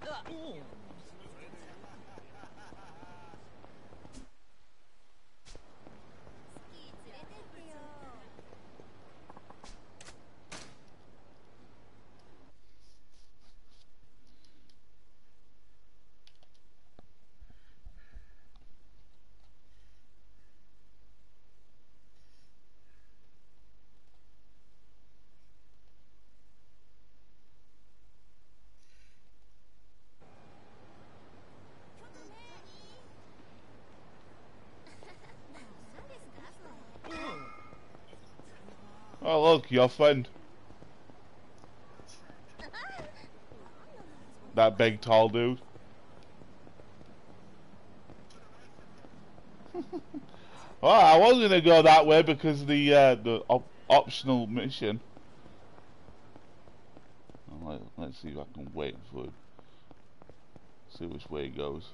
Oh, look, your friend. That big, tall dude. Well, I was gonna go that way because of the optional mission. Let's see if I can wait for it. See which way it goes.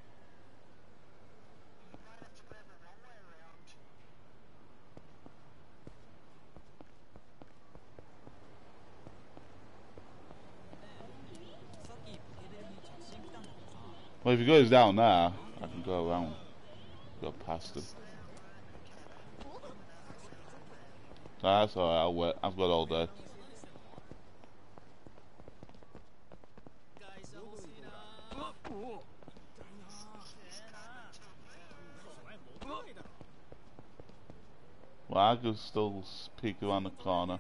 Well, if he goes down there, I can go around, go past him. That's alright, I'll wait. I've got all day. Well, I could still peek around the corner.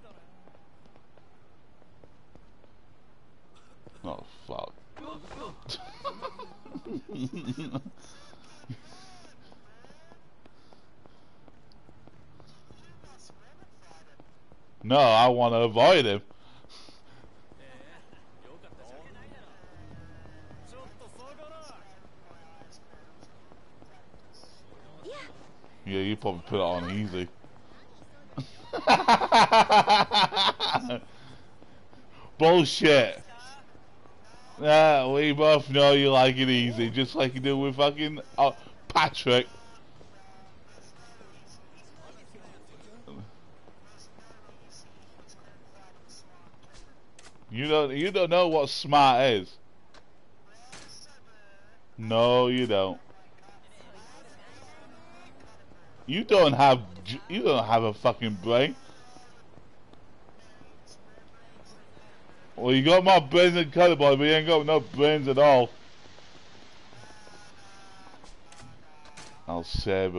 Oh, fuck. No, I want to avoid him. Yeah, you probably put it on easy. Bullshit. Yeah, we both know you like it easy, just like you do with fucking Patrick. You don't know what smart is. No, you don't. You don't have a fucking brain. Well, you got more brains than Cutter Boy, but you ain't got no brains at all. I'll save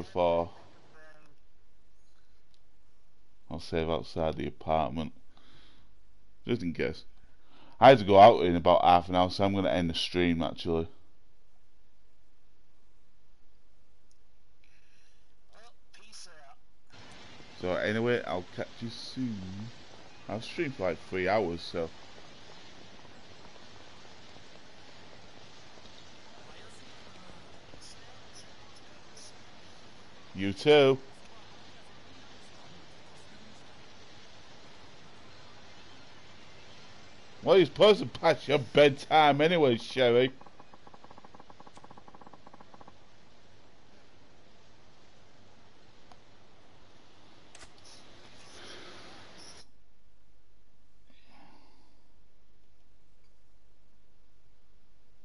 outside the apartment. Just in case. I had to go out in about half an hour, so I'm going to end the stream actually. So anyway, I'll catch you soon. I've streamed for like 3 hours, so. You too. Well, you're supposed to pass your bedtime anyway, Sherry.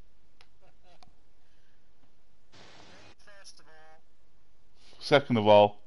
Second of all,